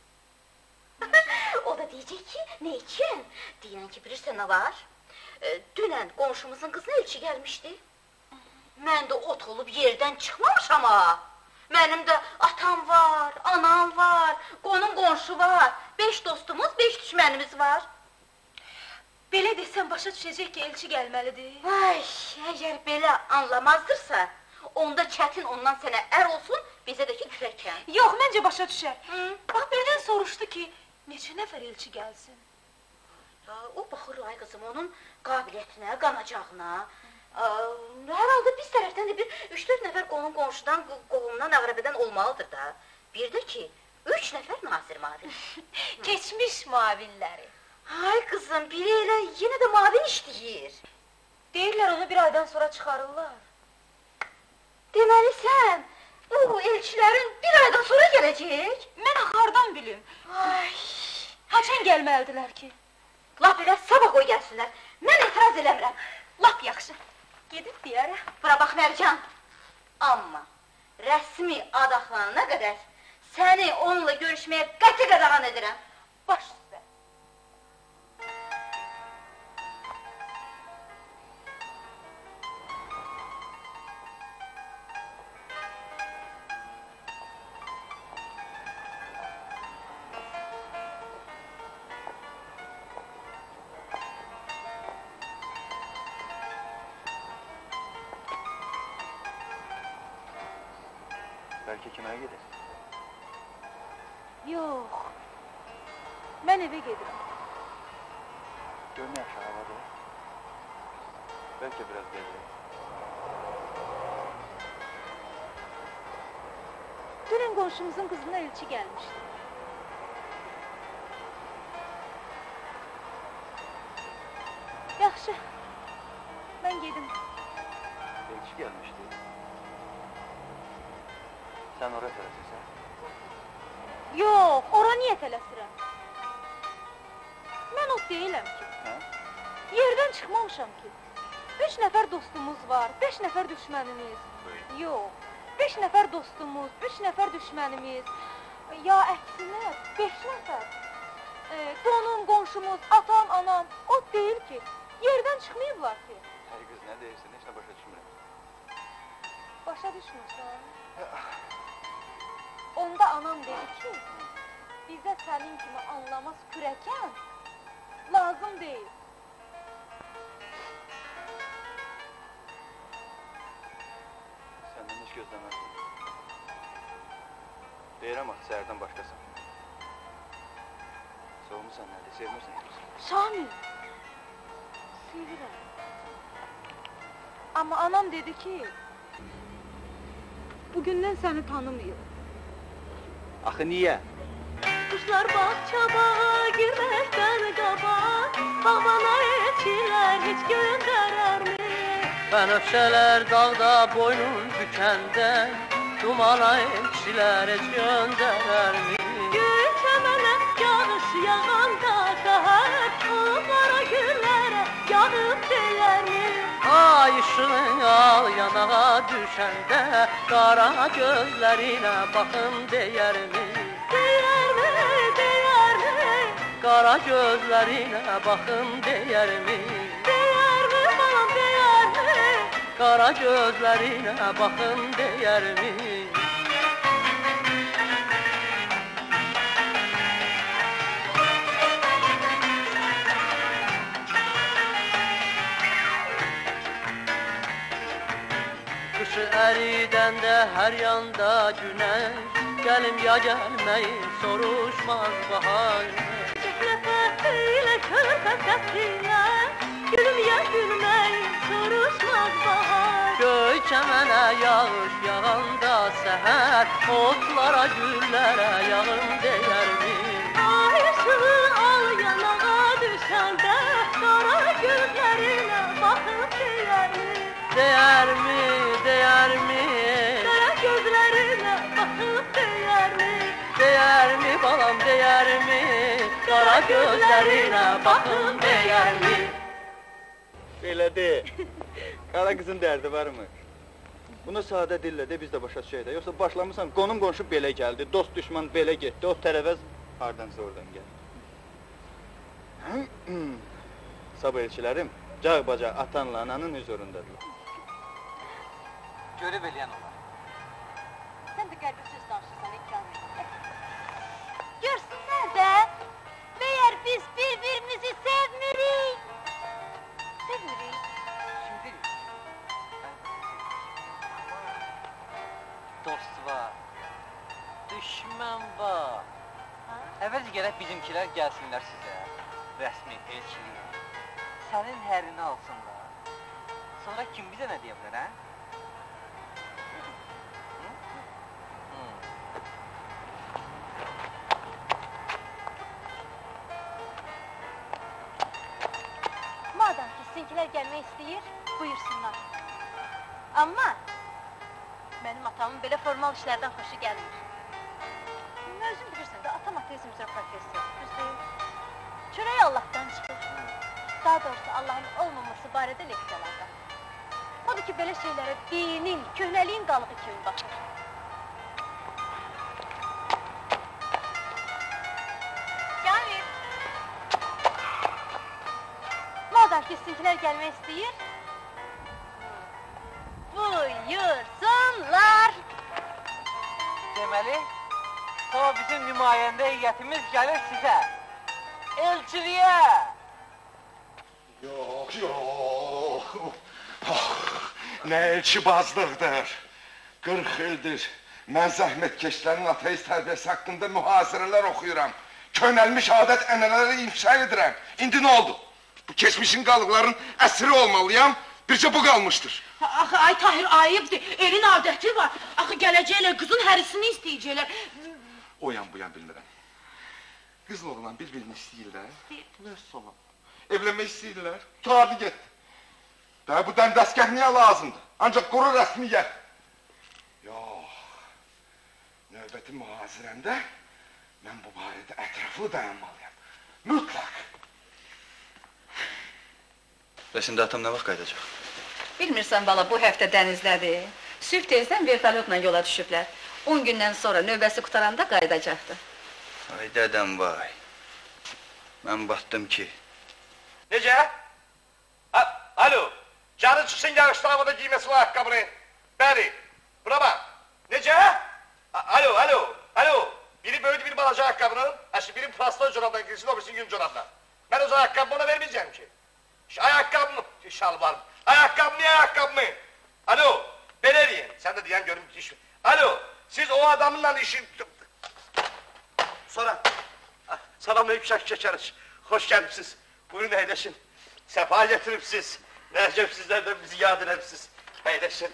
O da deyəcək ki, nə üçün? Deyinən ki, bilirsən nə var? Dünən qonşumuzun qızına elçi gəlmişdi. Mən də ot olub yerdən çıxmamışam ha. Mənim də atam var, anam var, qonum qonşu var. Beş dostumuz, beş düşmənimiz var. Belə desən başa düşəcək ki, elçi gəlməlidir. Ay, əgər belə anlamazdırsa, onda çətin ondan sənə ər olsun, bizə də ki düşərkən. Yox, məncə başa düşər. Bax, birdən soruşdu ki, neçə nəfər elçi gəlsin? O baxır, ay qızım, onun qabiliyyətinə, qanacağına. Hər halda biz tərəfdən də bir üç-dörd nəfər qonun qonşudan, qovumdan, əqrəbədən olmalıdır da. Bir də ki, üç nəfər nazir mavin. Keçmiş muavinləri. Ay qızım, biri elə yenə də mavin işləyir. Deyirlər, onu bir aydan sonra çıxarırlar. Deməli sən, bu elçilərin bir aydan sonra gələcək? Mən axardan bilim. Ay, haçan gəlməlidirlər ki? Lap elə sabah qoy gəlsinlər. Mən etiraz eləmirəm. Lap yaxşı. Gedib deyərəm. Bura bax, Mərcan. Amma rəsmi adaxlanana qədər səni onunla görüşməyə qəti qadağan edirəm. Baş üstə. Bəlkə kimə gedir? Yox. Mən evə gedirəm. Gör nə yaxşı havadır. Bəlkə biraz gəlir. Dünən qonşumuzun qızına elçi gəlmişdi. Yaxşı. Mən gedim. elçi gelmişti. Sen oraya tələsirsən? Yox, ora niyə tələsirəm? Mən o deyiləm ki. Hə? Yerdən çıxmamışam ki. Beş nəfər dostumuz var, beş nəfər düşmənimiz. Yox, beş nəfər dostumuz, üç nəfər düşmənimiz. Ya əksinə, beş nəfər. E, qonum, qonşumuz, atam, anam, o deyil ki. Yerdən çıxmayıblar ki. Hey qız, nə deyirsən, heç nə başa düşmürəm. Başa düşmürsən? Onda anam dedi ki, bizə sənin kimi anlamaz kürəkən lazım deyil. Səndən heç gözləməzdim. Deyirəm axı, səhərdən başqasan. Soğumusan nədir, sevmirsən yoxsa? Şamil, sevirəm. Amma anam dedi ki, bugündən səni tanımayım. Axı niyə? Quşlar bağçabağa girməkdən qabaq, Bağbana elçilər heç göndərərmi? Bənövşələr dağda boynun bükəndə, Dumana elçilər heç göndərərmi? Gül çəmənə yağış yağanda qəhər, O qara güllərə yağıb deyərmi? Ay işığın al yanağa düşəndə, Qara gözlərinə baxın deyərmi? Deyərmi, deyərmi? Qara gözlərinə baxın deyərmi? Deyərmi, balam, deyərmi? Qara gözlərinə baxın deyərmi? Qışı əridəndə hər yanda günəş, Gəlim ya gəlməyin soruşmaz bahar. Çiçəklə ilə körpə səslər, Gülüm ya gülməyin soruşmaz bahar. Göy çəmənə yağış yağanda səhər, Otlara güllərə yağın deyərmi? Ay ışığı al yanağa düşəndə, Qara gözlərinə baxıb deyərmi? Deyərmi, deyərmi? Qara gözlərinə baxıb deyərmi? Deyərmi balam, deyərmi? Qara gözlərinə baxın deyərmi? Belə de. Qara qızın dərdi varmı? Bunu sadə dillə de, biz də başa düşək də. Yoxsa başlamısan, qonum qonşu belə gəldi, dost düşman belə getdi, o tərəvəz hardansa oradan gəldi. Sabah elçilərim, cağ-baca atanla ananın huzurundadır. Görüb eləyən olar. Sən də qəlbi söz danışırsan, ikram et. Görsünlər də, məyər biz bir-birimizi sevmirik. Sevmirik. Şimdi dost var, düşmən var. Əvvəl gərək bizimkilər gəlsinlər sizə, rəsmi elçiliyə. Sənin hərini alsınlar. Sonra kim bizə nə deyə bilər, hə? Madem ki sizinkilər gəlmək istəyir, buyursunlar. Amma mənim atamın belə formal işlərdən xoşu gəlmir. Özün bilirsən də, atam ateizm üzrə professor, düzdür? Çörək Allahdan çıxır. Daha doğrusu Allahın olmaması barədə leksiyalarda. Odur ki, belə şeylərə dinin, köhnəliyin qalığı kimi baxır. Gəlin. Madem ki sizinkilər gəlmək istəyir, buyursunlar. Deməli, sonra bizim nümayəndə heyətimiz gəlir sizə, elçiliyə. Yox, yox. Oh, nə elçibazlıqdır. qırx ildir mən zəhmətkeşlərin ateist tərbiyəsi haqqında mühasirələr oxuyuram. Könəlmiş adət ənənələri ifşa edirəm. İndi nə oldu? Bu keçmişin qalıqların əsiri olmalıyam, bircə bu qalmışdır. Axı, ay Tahir, ayıbdır, elin adəti var. Axı, gələcəklə qızın hərisini istəyəcəklər. O yan bu yan bilmirəm. Qızla oğlan bir-birini istəyirlər. Vəssalam. Evlənmək istəyirlər. Tabi getdi. Daha bu dəndəsgah niyə lazımdır? Ancaq quru rəsmiyyət. Yox, növbəti mühazirəmdə mən bu barədə ətraflı dayanmalıyam. Mütləq. Bəs indi atam nə vaxt qayıdacaq? Bilmirsən bala, bu həftə dənizdədir. Sübh tezdən vertolyotla yola düşüblər. on gündən sonra növbəsi qutaranda qayıdacaqdır. Ay dədəm vay. Mən batdım ki. Necə? Ha, alo, canı çıxsın yarışda havada giyməsi o ayaqqabını. Bəli, buna bax. Necə? A- Alo, alo, alo. Biri böyüdü, biri balaca ayaqqabının. Əşi, biri plaston corabdan girsin, o birisi yün corabdan. Mən o ayaqqabımı ona verməyəcəm ki. Şu ayaqqabımı, şalvarım. Ayaqqabımı, niye ayaqqabımı? Alo, belə deyin. Sen de deyən görüm iş. Alo, siz o adamınla işi... Sonra, salamlayıp şak çəkəriz. Hoş gəlmişsiniz. Buyurun əyləşin. Səfa getiripsiz. Nəcəb sizler de bizi yad edipsiz. Əyləşin.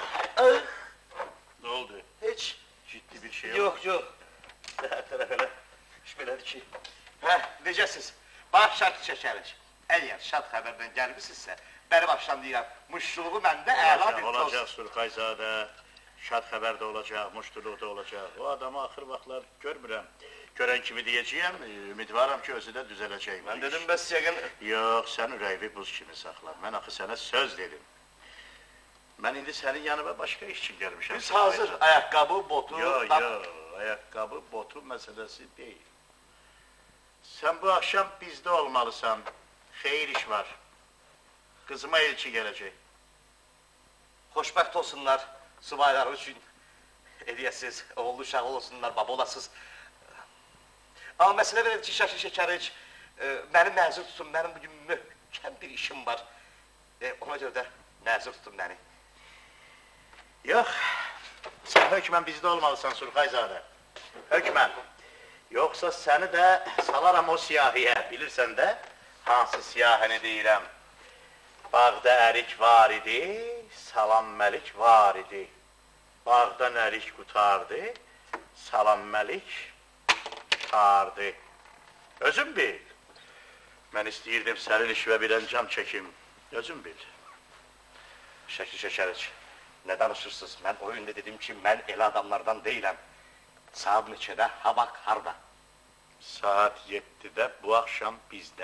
Ne oldu? Hiç. Ciddi bir şey yok. Yok, yok. Her taraf elə. İş belədir ki. Hə, necəsiz? Bax şart çəkəriz. Əgər şad xəbərdən gəlmişsinizsə, benim akşam deyirəm, muştuluğu məndə əla bir toz. Olacaq Surxayzadə, şad xəbər də olacaq, muştuluq da olacaq. O adamı axır vaxtlar görmürəm. Görən kimi deyəcəyəm, ümidvaram ki, özü də düzələcək. Mən dedim, bəs yəqin... Yox, sən ürəyini buz kimi saxla. Mən axı sənə söz dedim. Mən indi sənin yanıma başqa iş üçün gəlmişəm. Biz hazır, ayaqqabı, botu... Yox, yox, ayaqqabı, botu məsələsi deyil. Sən bu axşam bizdə olmalısan. Xeyir iş var. Qızıma elçi gələcək. Xoşbəxt olsunlar, subaylar üçün. Hediyəsiz, oğullu uşağı olsunlar, baba olasız. Amma məsələ verir ki, şəkil şəkəric, e, məni məzur tutun, mənim bugün möhkəm bir işim var. E, ona görə də məzur tutun məni. Yox, sən hökmən bizdə olmalısan Surxayzadə. Hökmən. Yoxsa səni də salaram o siyahiyə, bilirsən də, hansı siyahini deyirəm. Bağda ərik var idi, salam məlik var idi. Bağdan ərik qutardı, salam məlik qutardı. Özün bil. Mən istəyirdim sənin işvə bir əncam çəkim. Özün bil. Şəkil şəkəric, nə danışırsınız? Mən oyunda dedim ki, mən elə adamlardan deyiləm. Saat neçədə, ha bax, harda? Saat yeddidə bu axşam bizdə.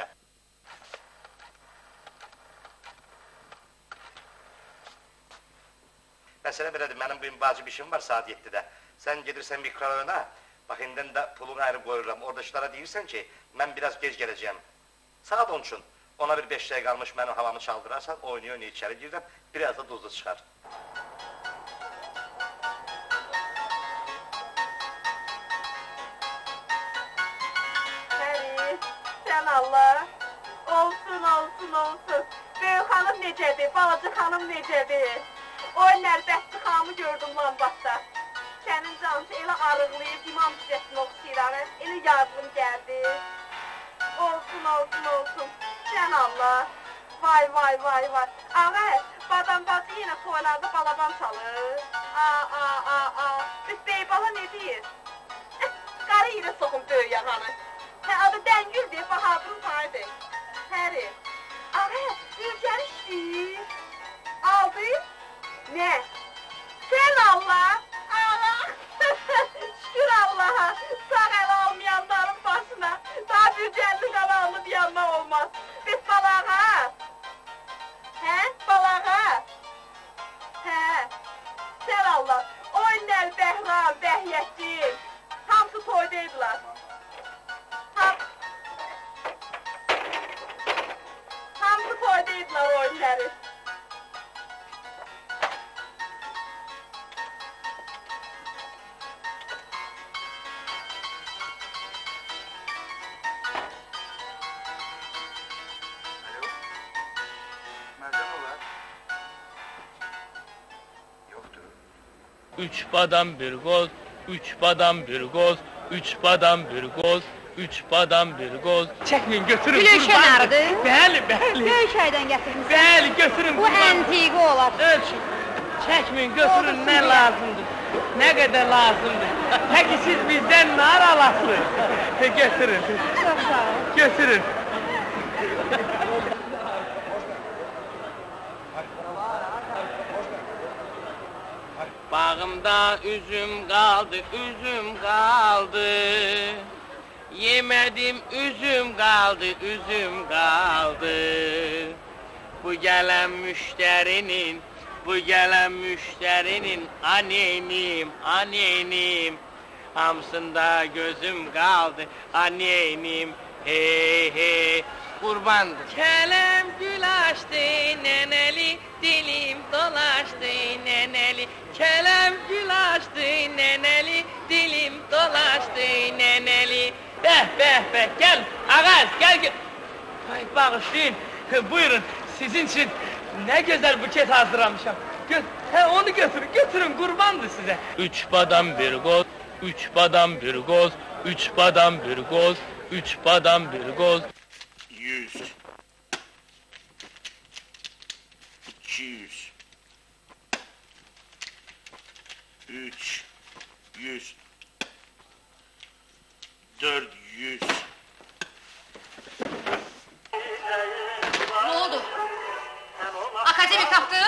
Məsələ belədir, mənim bir vacib işim var saat yeddidə. Sən gedirsən mikrorayona, bax indən də pulunu ayrı qoyuram. Orada işlara deyirsən ki, mən biraz gec gələcəyəm. Saat on üçün, ona bir beş dəqiqə qalmış mənim havamı çaldırarsan, oynuyor, oynuyor, içəri girdim, biraz da duzlu çıxar. Allah, olsun, olsun, olsun. Böyük xanım necədir, balaca xanım necədir? O əllər bəstçi xanımı gördüm lambatda. Sənin cansı elə arıqlayıb, imam cüzəsini oxusayıram, elə yardım gəldi. Olsun, olsun, olsun. Sən Allah. Vay, vay, vay, vay. Ağa, badam bacı yenə toylarda balaban çalır. Aa, aa, aa, aa. Biz beybala ne deyir? Qarı ilə soxun böyük yağanı. Hə, adı Dəngüldür, Bahadırın sayıdır. Həri. Ağa, ülkəni işləyir. Aldı. Nə? Sən Allah. Ağa. Şükür Allaha. Sağ əl almayanların başına. Daha bücəlli qalanlı bir yanma olmaz. Biz balağa. Hə, balağa. Hə. Sən Allah. Oyunlar, Bəhram, Bəhiyyətdin. Hamısı toydaydılar. Hamısı toydaydılar oyunları. Üç badam bir goz, üç badam bir goz, üç badam bir goz, üç badam bir goz. Çəkmin, götürün Gülüşə nəridir? Bəli, bəli. Göyşəydən gətirmişsin. Bəli, götürün Bu qurban. əntiqi olar. Ölçün. Çəkmin, götürün nə lazımdır, nə qədər lazımdır. Peki siz bizdən nə aralasınız? Götürün. Çox sağ ol. Götürün. Qabağımda üzüm qaldı, üzüm qaldı. Yemədim üzüm qaldı, üzüm qaldı. Bu gələn müştərinin, bu gələn müştərinin anenim, anenim. Hamısında gözüm qaldı, anenim, hey hey. Qurbandır. Kələm gül açdı, nənəli, dilim dolaşdı, nənəli. Kələm gül açdı, nənəli, dilim dolaşdı, nənəli. Bəh, bəh, bəh, gəl, ağaz, gəl, gəl. Ay, bağışlayın, buyurun, sizin için ne güzel buket hazırlamışam. Gö He, onu götürün, götürün, kurbandır size. Üç badam bir goz, üç badam bir goz, üç badam bir goz, üç badam bir goz. Yüz. İki yüz. Üç. Yüz. Dört yüz. Ne oldu? Akademik tapdın?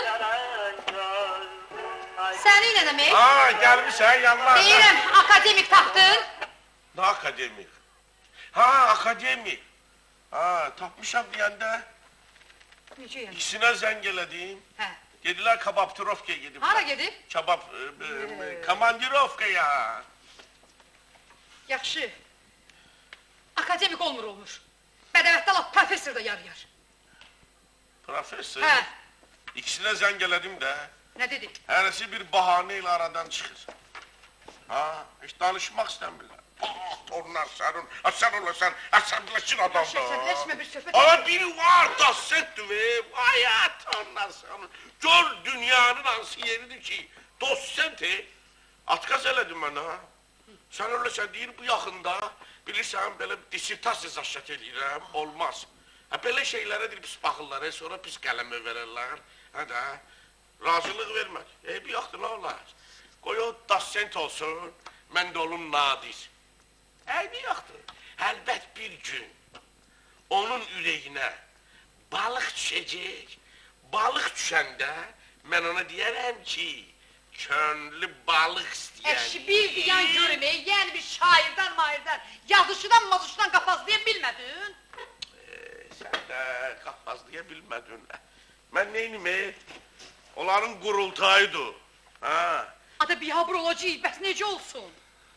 Səni nə demək? Aa, gelmişsən yanına. Deyirəm, akademik tapdın? Ne akademik? Ha, akademik. Ha, tapmışam deyəndə. Necə yəni? İkisinə zəng elədim. Hə. Gedilər kabaptirovkaya gedib. Hara gedib? Kabab, e, e, komandirovkaya. Yaxşı. Akademik olmur olmuş. Bədəvətdə laf professor da yarıyar. Professor? Hə. İkisinə zəng elədim də. Nə dedi? Hərəsi bir bahanə ilə aradan çıxır. Ha, heç danışmaq istəmirlər. Ah, tornar sənin, sən olasan, əsəbləşin adamda. Əsəbləşmə, bir söhbət... Ama biri var, dassetdir ve, vaya tornar sənin. Gör dünyanın hansı yeridir ki, dossenti, atqaz elədim mənə, ha. Sən olasan deyir, bu yaxında, bilirsən, belə disertasiya zaşət eləyirəm, olmaz. Ha, belə şeylərə deyir, pis baxırlar, sonra pis qələmə verərlər, hə də, razılıq vermək. E, bir yaxdır, nə olar? Qoy o dassent olsun, mən də olum nadir. Əyni yoxdur. Əlbət bir gün onun ürəyinə balıq düşəcək, balıq düşəndə mən ona deyərəm ki, könlü balıq istəyən... Eşi bir diyan görmək, yəni bir şairdən, mairdən, yazışıdan, mazışıdan qapazlaya bilmədin? Ee, sən də qapazlaya bilmədin. Mən neynim e? Onların qurultayıdır. Ha. Adı bihabır olacaq, bəs necə olsun?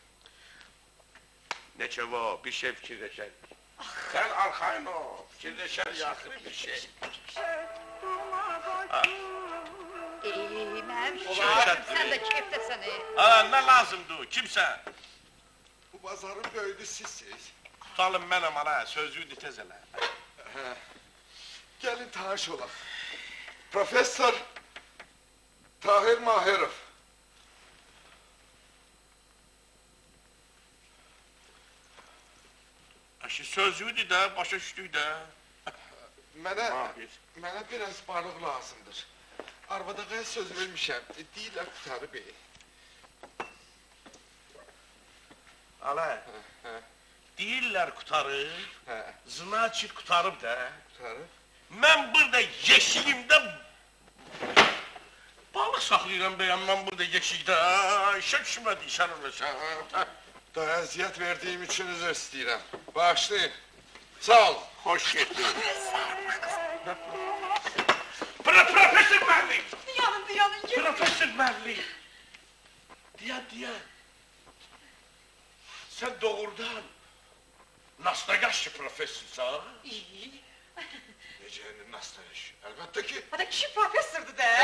Neçə var, bir şey fikirləşər. Sən arxayın ol, fikirləşər yaxır bir şey. Eee, mənim şahirim, sən də keyfdəsən, e. Ha, nə lazımdır, kimsən? Bu bazarın böyüdü sizsiz. Tutalım mənəm ana, sözlüydü tez elə. Gelin tanış olaq. Professor Tahir Mahirov. Aşı sözlüydü də, başa düşdük də. Mənə, mənə biraz balıq lazımdır. Arvadağaya söz vermişəm, deyirlər qutarıb ey. Ala, deyirlər qutarıb, zınaçı qutarıb da. Qutarıb? Mən burada yeşiyimdə balıq saxlayıram bəyəm, mən burada yeşikdə. İşə düşmədi, işən olacaq. Da əziyyət verdiyim üçün üzr istəyirəm. Bağışlayın. Sağ olun. Hoş getdin. Professor Mərli! Diyanın, diyanın, gel. Professor Mərli! Diya, diya. Sən doğrudan Nastagaşı professorsan? İyi. Necə Nastagaşı? Əlbəttə ki. Hadi kişi professordu da.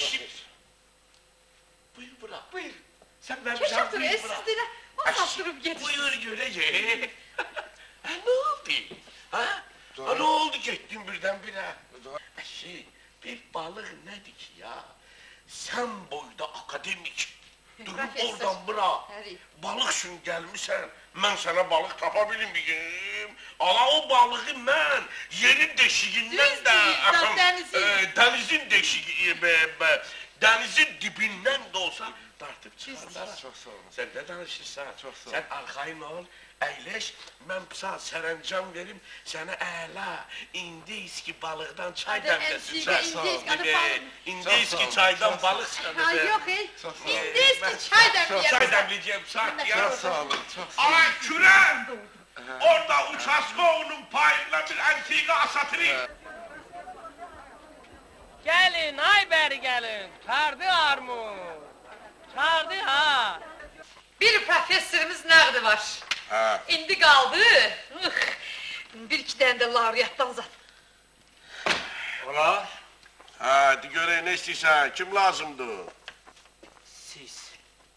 Buyur bura. Buyur. Sen ben Keşif dur, siz de o sattırıp getir. Buyur göreceğim. Ha ne oldu? Ha? Ha ne oldu gittin birdenbire? Şey, bir balık nedir ki ya? Sen boyda akademik. Durup oradan bura. Balık üçün gelmişsen, ben sana balık tapabilmeyeyim. Ala o balığı ben yerin deşiğinden de... Düz denizin. E, denizin deşiği, be, be, denizin dibinden de olsa tartıp çıkarlar. Çok sağ olun. Sen de danışırsan. Çok sağ olun. Sen arxayın ol, əyləş, mən saat sərəncam verim, sənə əla, indiyski balıqdan çay dəmləsin. İndiyski çaydan balıq sənə. Ha, yox, ey, indiyski çay dəmləyəm. Çay dəmləyəcəm, saat ya. Çox sağ olun, çox sağ olun. Ay, Kürən! Orada Uçaskoğlu'nun payına bir antika asatırı. Gelin, ay beri gelin. Çardı armut. Çardı ha. Bir profesörümüz nerede var? Ha. İndi kaldı. Bir iki tane de lariyattan zat. Ola? Ha, de göreyim ne istiyorsan, kim lazımdı? Siz.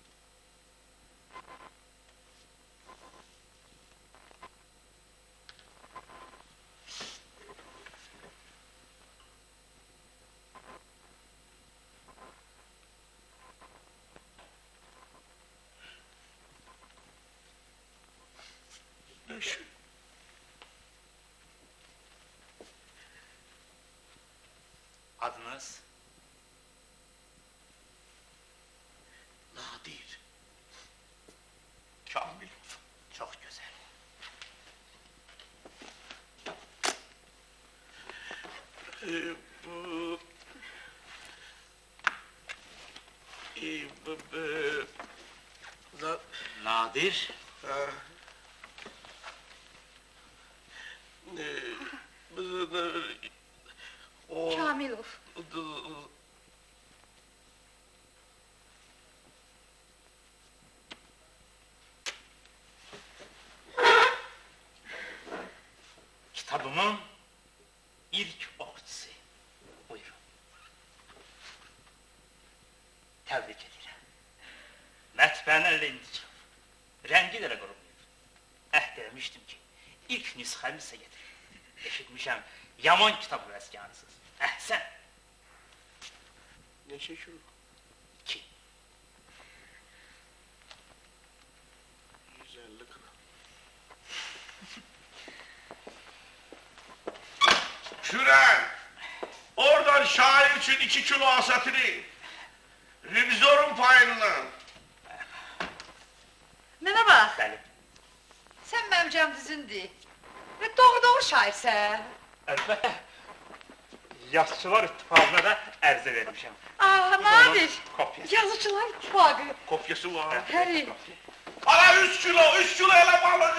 Adınız? Nadir. Kamil. Çok güzel. Ee, bu... Ee, bu... bu... Na... Nadir. Ha. Ee, bu... O... Kamilov. Kitabımın ilk okçusu. Buyurun. Tebrik ederim. Mətbənin əlində çıxıb. Rəngi də qurulmuyor. Əhd eləmişdim ki, ilk nüsxəmi sizə getirin. Eşitmişəm, yaman kitab rəskanısınız. Əhsən. Ne şekil? İki. Yüz elli kral. Şüren! Oradan şair için iki kilo asatını. Revizorun payından. Mənə bax, Bəli. sən mənim cəmdizindi. Və doğru-doğru şairsən. Əlbəttə. Yazıçılar İttifaqına da ərizə vermişəm. Ah, Nadir, Kopyası. yazıcılar ittifaqı. Kopyası var. Həri. Ala üç kilo, üç kilo ele balığı.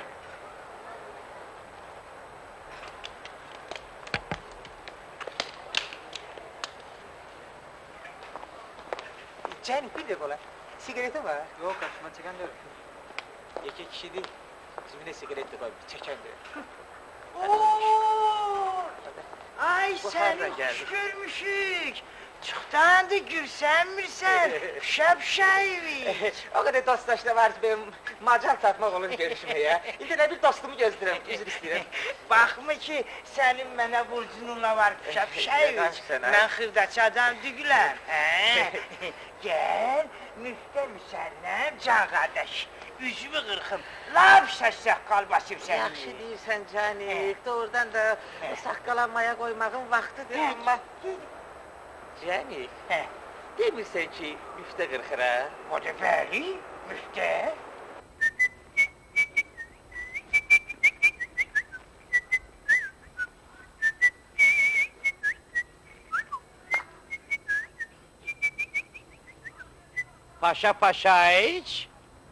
Can, bir de kola. Sigareti var. Yok, karşıma çeken de yok. İki kişi değil. Cibine sigaret de koy, çeken de yok. Oo! Ay Bu seni hardan geldi? hoş görmüşük. Çoktan da gürsenmirsen. Şapşayvi. O kadar dostlaşla var ki benim macal tapmak olur görüşmeye. İlde ne bir dostumu gözlerim, üzür istedim. Bakma ki senin mənə burcununla var Şapşayvi. Ben xırdaçı adam dügüləm. He? Gel, müftə müsəlləm can qardaş. Üzümü qırxım, laf şaşaq qalbasım səni. Yaxşı deyirsən Canik, doğrudan da saqqalanmaya koymağın vaxtıdır amma... Canik, demirsən ki müftə qırxır ha? O da bəli, müftə. Paşa paşa iç.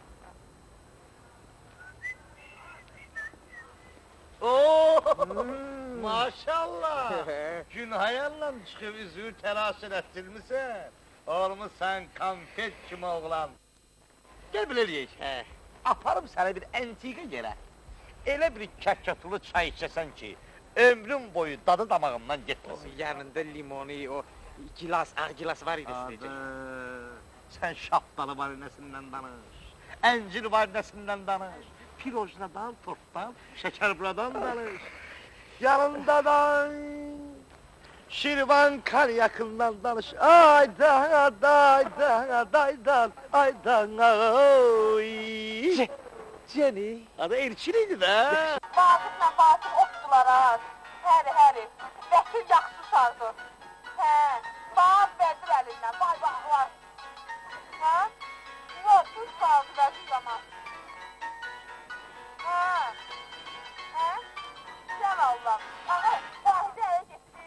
Oo, maşallah. Gün hayallan çıxıb üzü təlaşın etdirmisən. Oğlumu sen konfet kimi oğlan. Gel belə deyək, hə. Aparım sənə bir antika yerə. Elə bir kəkatulu çay içəsən ki, ömrün boyu dadı damağımdan getməsin. Yanında limonu, o gilas, ağ gilas var idi Adı, sən şaptalı barinəsindən danış, əncir barinəsindən danış, pirojnadan, tortdan, şəkər buradan danış. Yanındadan, Şirvan karyakından danış. Aydan, aydan, aydan, aydan, oy. Jenny, adı Elçiniydi de. Vaqiflə Vasif otdular ha. Həri, həri. Vəkil yaxşı sardı. Hə, bağ verdir əlindən, bay bağlar. Hə? Yox, düz qaldı vəkil zaman. ha. Hə? Sən Allah. Ağa, Vahidi ərə getdi.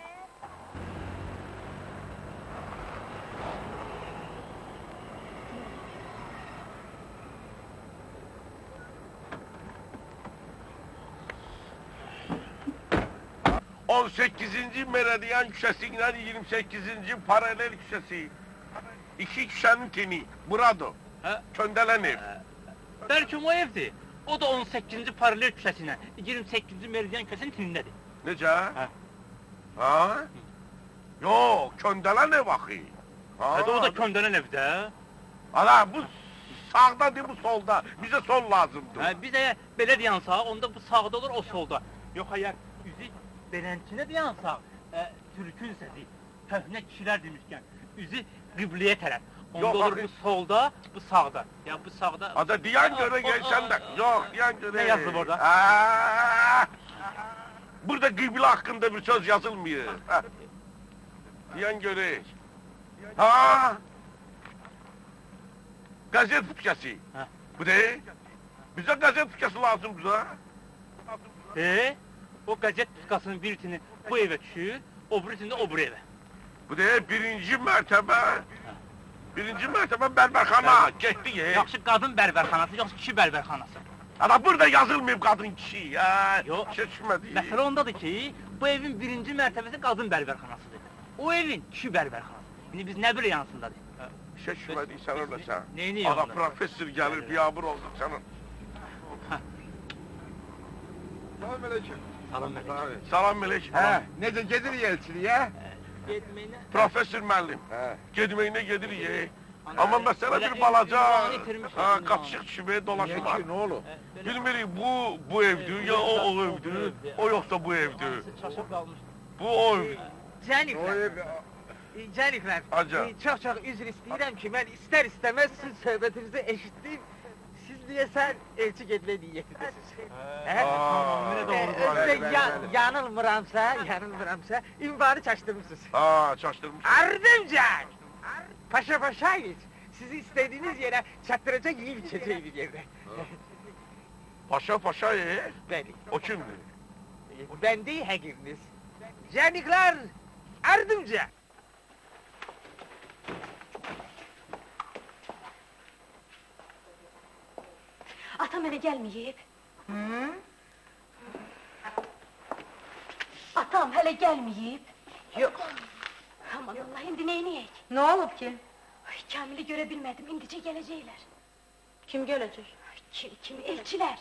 on sekizinci Meridian küçesi ile yirmi sekizinci paralel küçesi. İki küçenin tini. Burada. Ha? Köndelen ev. Belki o evdi. O da on sekizinci paralel küçəsindən, yirmi sekizinci Meridian küçəsinin tinindədir. Necə? Hə. Ha? Yox, köndelen ev axı. Ha, Hadi o da köndelen evdə. Ala, bu sağdadır, bu solda. Bizə sol lazımdır. Hə, bizə belə deyansa, onda bu sağda olur, o solda. Yox, əgər üzü belənçinə deyansa, e, türkün səsi, köhnə kişilər demişkən, üzü qibləyə tərəf. Onda Yox, olur axı- bu solda, bu sağda. Ya bu sağda... Ada diyen göre gelsen de. Yok, diyen göre. Ne yazılı burada? Aa! Burada gıbla hakkında bir söz yazılmıyor. Ha. Diyen göre. Ha! Gazet fıkrası. Ha. Bu değil. Bize gazet fıkrası lazım bize. E, o gazet puskasının birisini bu eve düşür, o birisini de o bu eve. Bu değil birinci mertebe. Birinci mertebe berberxana. Getdi ye. Yaxşı qadın bərbərxanası, yoxsa kişi bərbərxanası? Ada burada yazılmayıb kadın kişi ya. Yox. Şaşmadı. Məsələ ondadır ki, bu evin birinci mərtəbəsi qadın bərbərxanasıdır. O evin kişi bərbərxanası. İndi biz nə bilə yansındadır? Şaşmadı sen orada sen. Neyini Ada yanında? profesör gelir biyabır olduk senin. Salam aleyküm. Salam aleyküm. Salam melek. Hə, necə gedir elçiliyə? Getməyinə... Profesör müəllim. Hə. Gedməyinə gedirik. e. Amma məsələ bir balaca ha, qaçıq kimi dolaşma. Niyə ki, nə olub? Bilmirik bu bu evdir ya o o evdir. O yoxsa bu evdir. Çaşıb qalmış. Bu o ev. Cəniflər, Cəniflər, Aca. çox-çox üzr istəyirəm ki, mən istər-istəməz siz söhbətinizi eşitdim. Siz deyəsən elçi getmək niyyətindəsiniz. Tamamilə doğrudur. Özdə Bəli, ya, bəli. yanılmıramsa, yanılmıramsa, ünvanı çaşdırmışsınız. Ha, çaşdırmış. Ardımcan! Paşa Paşayiç, sizi istediğiniz yere çattıracak iyi bir çeteği bir yerde. Paşa paşa e. Beni. O kimdir? Ben değil hekiminiz. Canikler, ardımca! Atam eve gelmeyip. Hı? Atam hele gelmeyip. Yok. Aman Allah, indi neyniyek? Ne olup ki? Ay, Kamil'i görebilmedim, indice gelecekler. Kim gelecek? Ay, kim, kim, elçiler.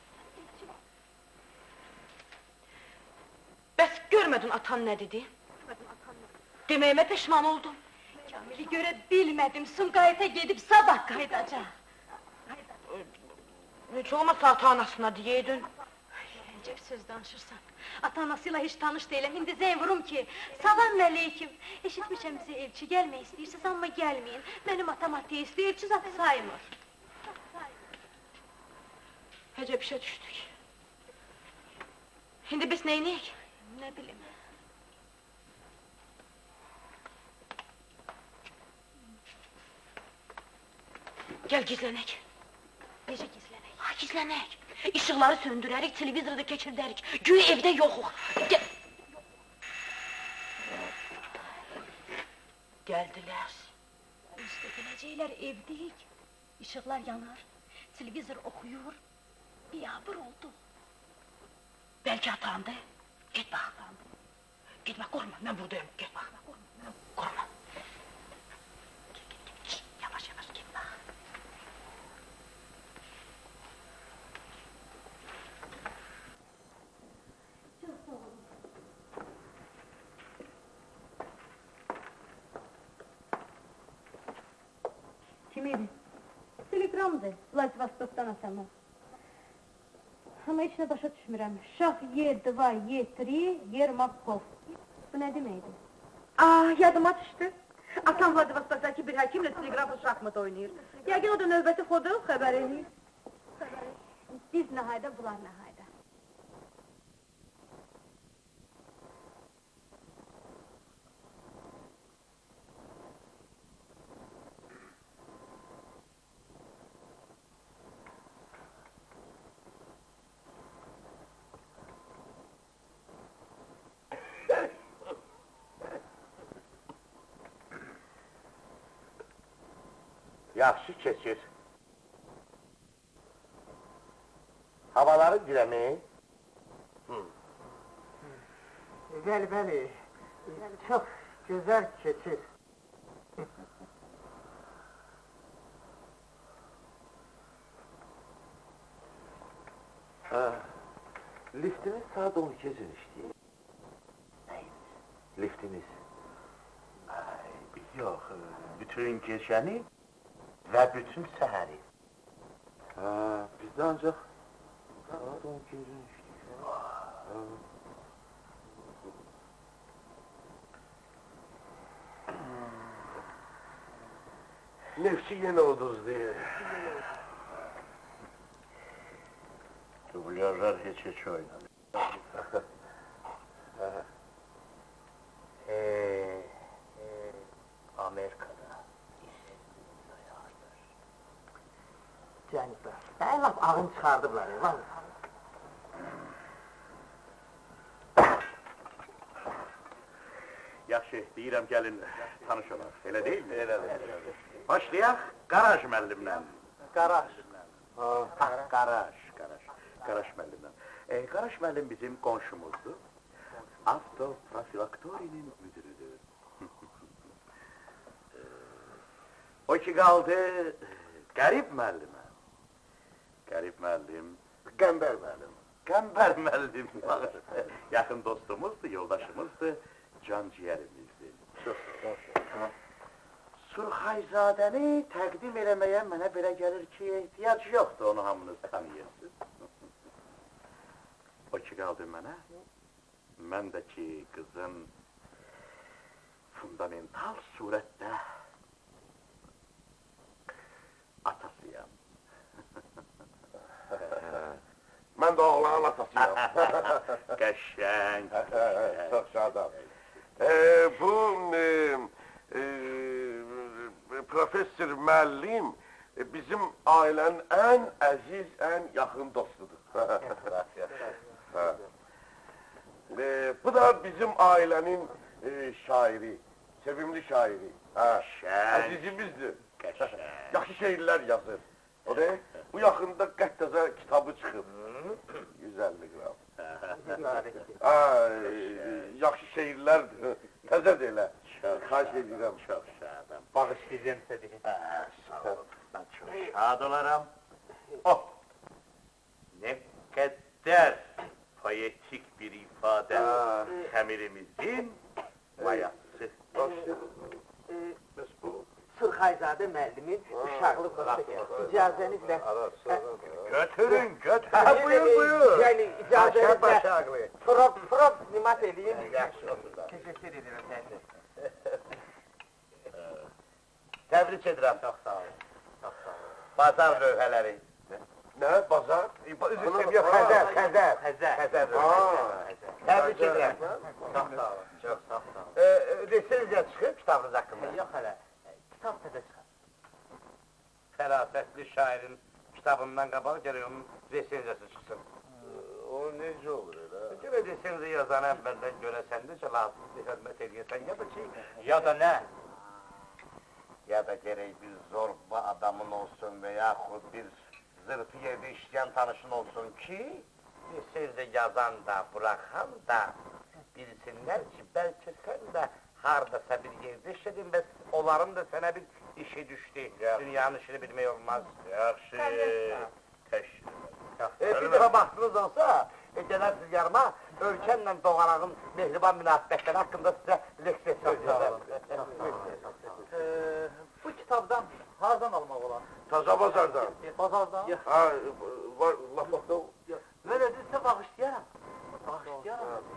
Bəs görmedin atan ne dedi? Demeyime pişman oldum. Kamil'i görebilmedim, Sumgayet'e gidip sabah kaydacağım. Hiç olmasa ata anasına diyeydin. Cep söz danışırsan. Ata-anasıyla hiç tanış değilim, hindi zeyvurum ki. Salam aleyküm. Eşitmişem bize elçi gelme istiyorsunuz ama gelmeyin. Benim atam ateist, elçi zatı saymır. Hece bir şey düştük. Şimdi biz neyniyik? Ne bileyim. Gel gizlenek. Nece gizlenek? Ha gizlenek. Işıkları söndürerik, televizorda geçirderik. Güya evde yokuk. Gel. Geldiler. İşte geleceğler evdeyik. Işıklar yanar. Televizor okuyor. Bir yağmur oldu. Belki hatandı. Git bak. Gitme korkma, ben buradayım. Git bak. Korkma. Git, git, git. Şişt, yavaş yavaş git bak. Kimiydi? Telegramdı. Vladivostok'tan atamam. Ama heç nə başa düşmürəm. Şah yer dva yetri yer Moskov. Bu nə deməkdir? Aa, yadıma düştü. Atam Vladivostok'taki bir hakimle telegrafla şahmat oynuyor. Yəqin o da növbəti xodu xəbər eləyir. Biz nəhayda, bunlar nəhayda. Yaxşı keçir. Havaları dirəmi? Bəli, bəli. Çox gözəl keçir. Ha, liftimiz saat on iki üçün işləyir. Nəyiniz? Liftimiz. Ay, yox, bütün gecəni və bütün səhəri. Ha, bizdə ancaq saat on iki üçün işləyir. Neftçi yenə uduzdu. Dublörlər heç heç oynadı. Eee, Amerika'da işsiz ayardır. Cəniblər, mən laf ağın çıxardıblar, vallahi. Yaxşı, deyirəm gəlin, tanış olaq, elə deyil mi? Elədir. Başlayaq, Qaraj müəllimlə. Qaraj. Ha, Qaraj, Qaraj, Qaraj müəllimlə. E, Qaraj müəllim bizim qonşumuzdur. Avtoprofilaktorinin müdürüdür. e, o ki qaldı, Qərib müəllimə. Qərib müəllim, Qəmbər müəllim. Qəmbər müəllim, yaxın dostumuzdur, yoldaşımızdır. Can ciğərimizdir. Çox, çox. Surxayzadəni təqdim eləməyə mənə belə gəlir ki, ehtiyac yoxdur, onu hamınız tanıyırsınız. O ki qaldı mənə, mən də ki qızın fundamental surətdə atasıyam. Mən də oğlanın atasıyam. Qəşəng, qəşəng. Çox şadam. Ee, bu e, e, profesör müəllim e, bizim ailənin ən əziz, ən yaxın dostudur. e, bu da bizim ailənin e, şairi, sevimli şairi. Qəşəng. Əzizimizdir. Qəşəng. Yaxşı şeirlər yazır. O da bu yaxında qəttəzə kitabı çıxıb. yüz əlli qram. Yaxşı şeirlərdir. Təzədir elə. Xahiş edirəm. Çox şadam. Bağışlayacağım səni. Sağ olun. Mən çox şad olaram. Oh! Ne qədər poetik bir ifadə xəmirimizin mayası. Surxayzadə müəllimin uşaqlıq vaxtı icazənizlə. Götürün, götürün. Ha, buyur, buyur. Yəni, icazənizlə prop, prop nimat edeyim. Yaxşı, otur da. Teşekkür edirəm səni. Təbrik edirəm. Çox sağ olun. Çox sağ olun. Bazar lövhələri. Nə, bazar? Üzr istəyəm, yox, xəzər, xəzər. Xəzər. Xəzər lövhələri. Təbrik edirəm. Çox sağ olun. Çox sağ olun. Resenzya çıxıb kitabınız haqqında. Yox hələ, kitab təzə çıxar. Fərasətli şairin kitabından qabaq gərək onun resenziyası çıxsın. O necə olur elə? Gərək resenziya yazanı əvvəldən görəsən də ki, lazım hörmət edəsən ya da ki... Ya da nə? Ya da gərək bir zorba adamın olsun və yaxud bir zırtı yerdə işləyən tanışın olsun ki, resenziya yazan da, bıraxan da bilsinlər ki, bəlkə sən də hardasa bir yerdə işlədin və onların da sənə bir işi düşdü. Dünyanın işini bilmək olmaz. Yaxşı, təşkil. Bir dəfə baxdınız olsa, gələrsiniz yarıma, ölkənlə doğanağın mehriban münasibətləri haqqında sizə leksiya söyləyəcəm. Bu kitabdan hardan almaq olar? Taza bazardan. Bazardan? Ha, var, laf vaxtda... Mən edirsə bağışlayaram. Bağışlayaram.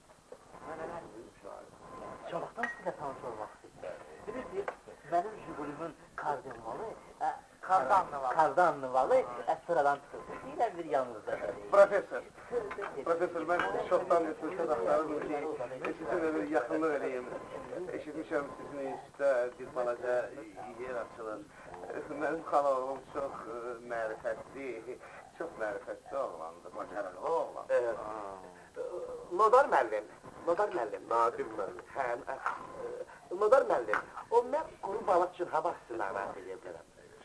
Çoxdan sizlə tanış olmaq istəyir. Bilirsiniz, mənim Jigulümün kardinvalı, kardanlıvalı sıradan çıxır. Deyilən bir yanınızdadır. Profesör, profesör, mən çoxdan eşitmişəm axtarım, sizin bir yaxınlıq eləyim. Eşitmişəm sizin institutda bir balaca yer açılır. Mənim xala oğlum çox mərifətli, çox mərifətli oğlandır, bacarıqlı oğlan. Nodar müəllim, Nodar müəllim. Nadir müəllim. Hə, Nodar müəllim, o mən quru balıq üçün hava sınavı edə bilərəm.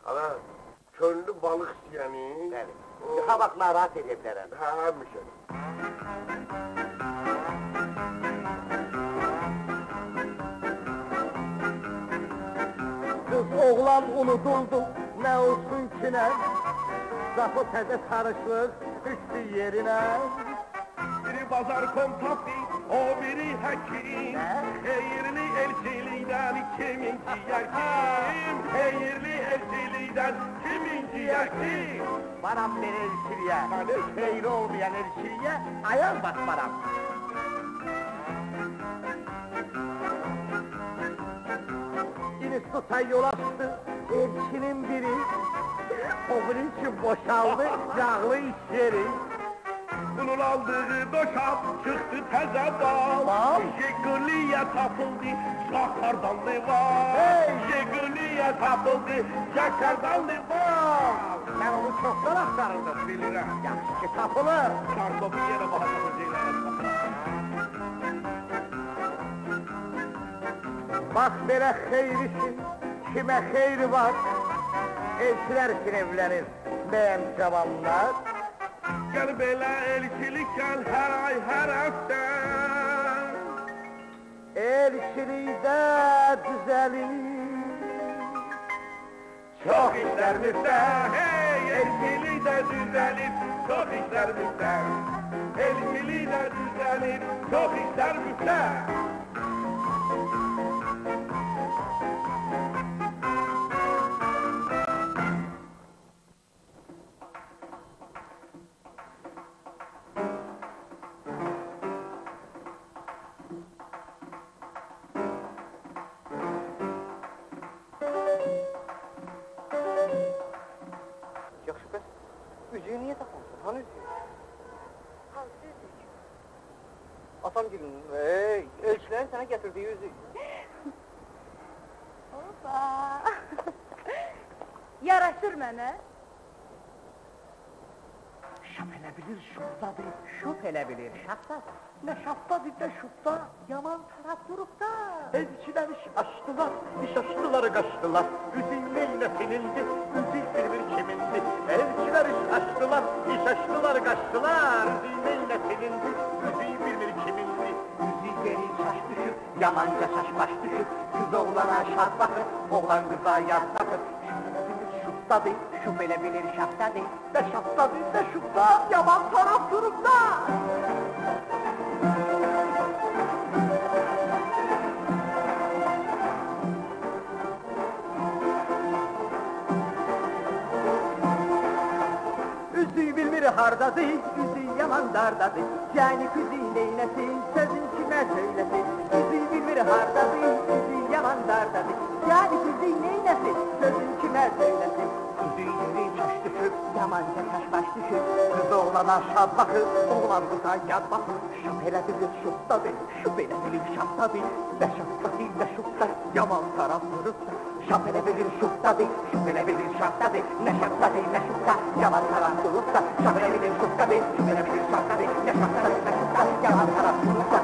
Ana, könlü balıq istəyəni... Bəli. Yuxa bax, narahat edə bilərəm. Hə, həmişə. Kız oğlan unuduldu, nə olsun ki nə? Zafı təzə sarışlıq düşdü yerinə. Biri bazar kontapti, o biri həkim. Hayırlı elçilikdən kimin ciğer kim? Hayırlı elçilikdən kimin ciğer kim? Baram bir elçiliyə, xeyri olmayan elçiliyə ayaq basmaram. İnstituta yol açtı elçinin biri. Onun için boşaldı yağlı iş yeri. Bunun aldığı doşap çıktı təzə bal. Jeguliyə tapıldı, şakardanlı var. Hey! Jeguliyə tapıldı, şakardanlı var. Sen onu çoktan aktarırdın. Bilirəm. Yaxşı ki tapılır. Kartopu yerə baxacaqacaqlar. Bak belə xeyir için kime xeyri var? Elçiler için evlenir benim cavanlar. Gel belə elçilik gel her ay her hafta. Elçilikdə düzelir. Çok işlerimizde, hey elçilikdə düzelir. Çok işlerimizde, elçilikdə düzelir. Çok işlerimizde. Yaxşı bəs, üzüyü niye takmışsın? Hani üzüyü? Hansı üzük? Atam gülüm, hey, elçilerin sana getirdiği üzüyü. Oba! Yaraşır mənə. Şap elə bilir şuptadır, şup elə bilir şaptadır. Ne şaptadır ne şupta, yaman taraf durupta. Elçiler iş açtılar, iş açtılar kaçtılar. Üzün neyle filindi, üzün bir bir kimindi. Elçiler iş açtılar, iş açtılar kaçtılar. Üzün neyle filindi, üzün bir bir kimindi. Üzün geri saç düşüp, yamanca saç baş düşüp. Kız oğlana şart bakır, oğlan kıza yaz bakır. Şuptadır, şup elə bilir şaptadır. Ne şaptadır ne şupta, yaman taraf durupta. Üzüyü bilmir hardadır, üzüyü yaman dardadır. Yani kızı neylesin, sözün kime söylesin. Üzüyü bilmir hardadır, üzüyü yaman dardadır. Yani kızı neylesin, sözün kime söylesin. Üzüyü yeri taş düşüp, yamanca taş baş düşüp. Kız oğlana şad bakır, oğlan kıza yad bakır. Şup elə bilir şuptadır, şup elə bilir şaptadır. Ne şaptadır ne şupta, yaman taraf durupta. Şap elə bilir şuptadır, şup elə bilir şaptadır. Ne şaptadır ne şupta, yaman taraf durupta. Şap elə bilir şuptadır, şup elə bilir şaptadır. Ne şaptadır ne şupta, yaman taraf durupta.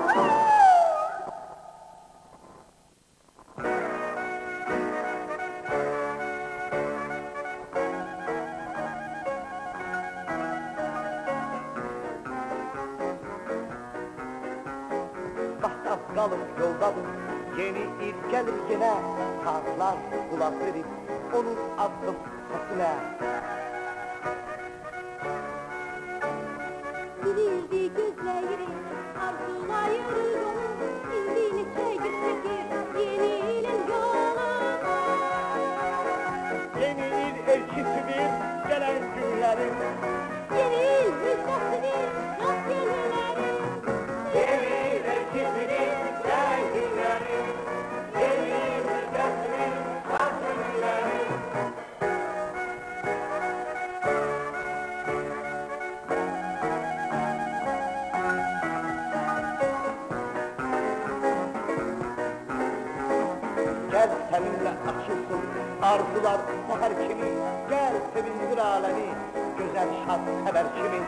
Vaxt qalıb yoldadır, yeni il gəlir yenə. Tanrılar qulaq verib, onun addım səsinə. Bilirdi gözləyirik, arzulayırıq onu. İndi neçə gün çəkir, yeni ilin yolu. Yeni il elçisidir, gələn günlərin. Yeni il müjdəsidir, rast gəlirlərin. Yeni il elçisidir, gələn günlərin. Yeni il müjdəsidir, rast gəlirlərin. Gel seninle açılsın arzular bahar kimi. Gel sevindir alemi, güzel şad haber kimi.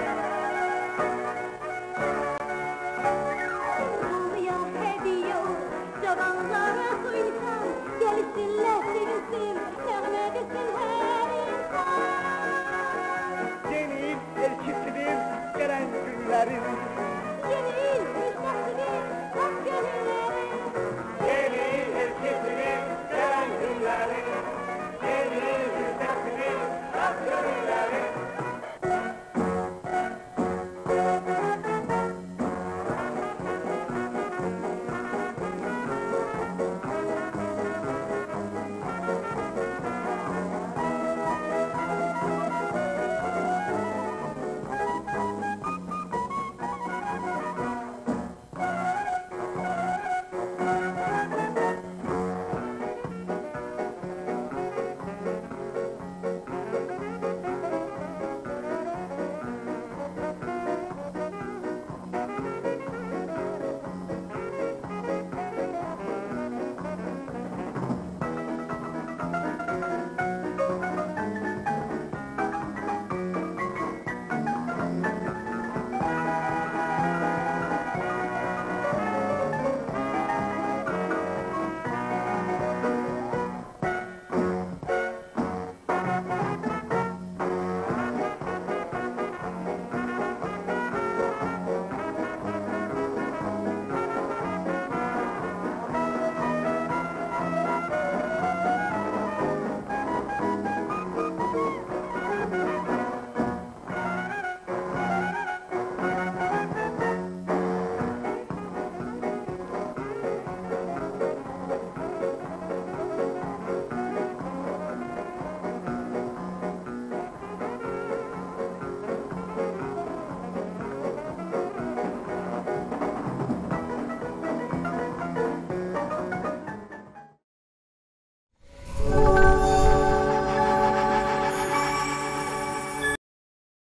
Allıya hediye ol, cavanlara söylesem. Gelsinlər sevinsin, nəğmə gitsin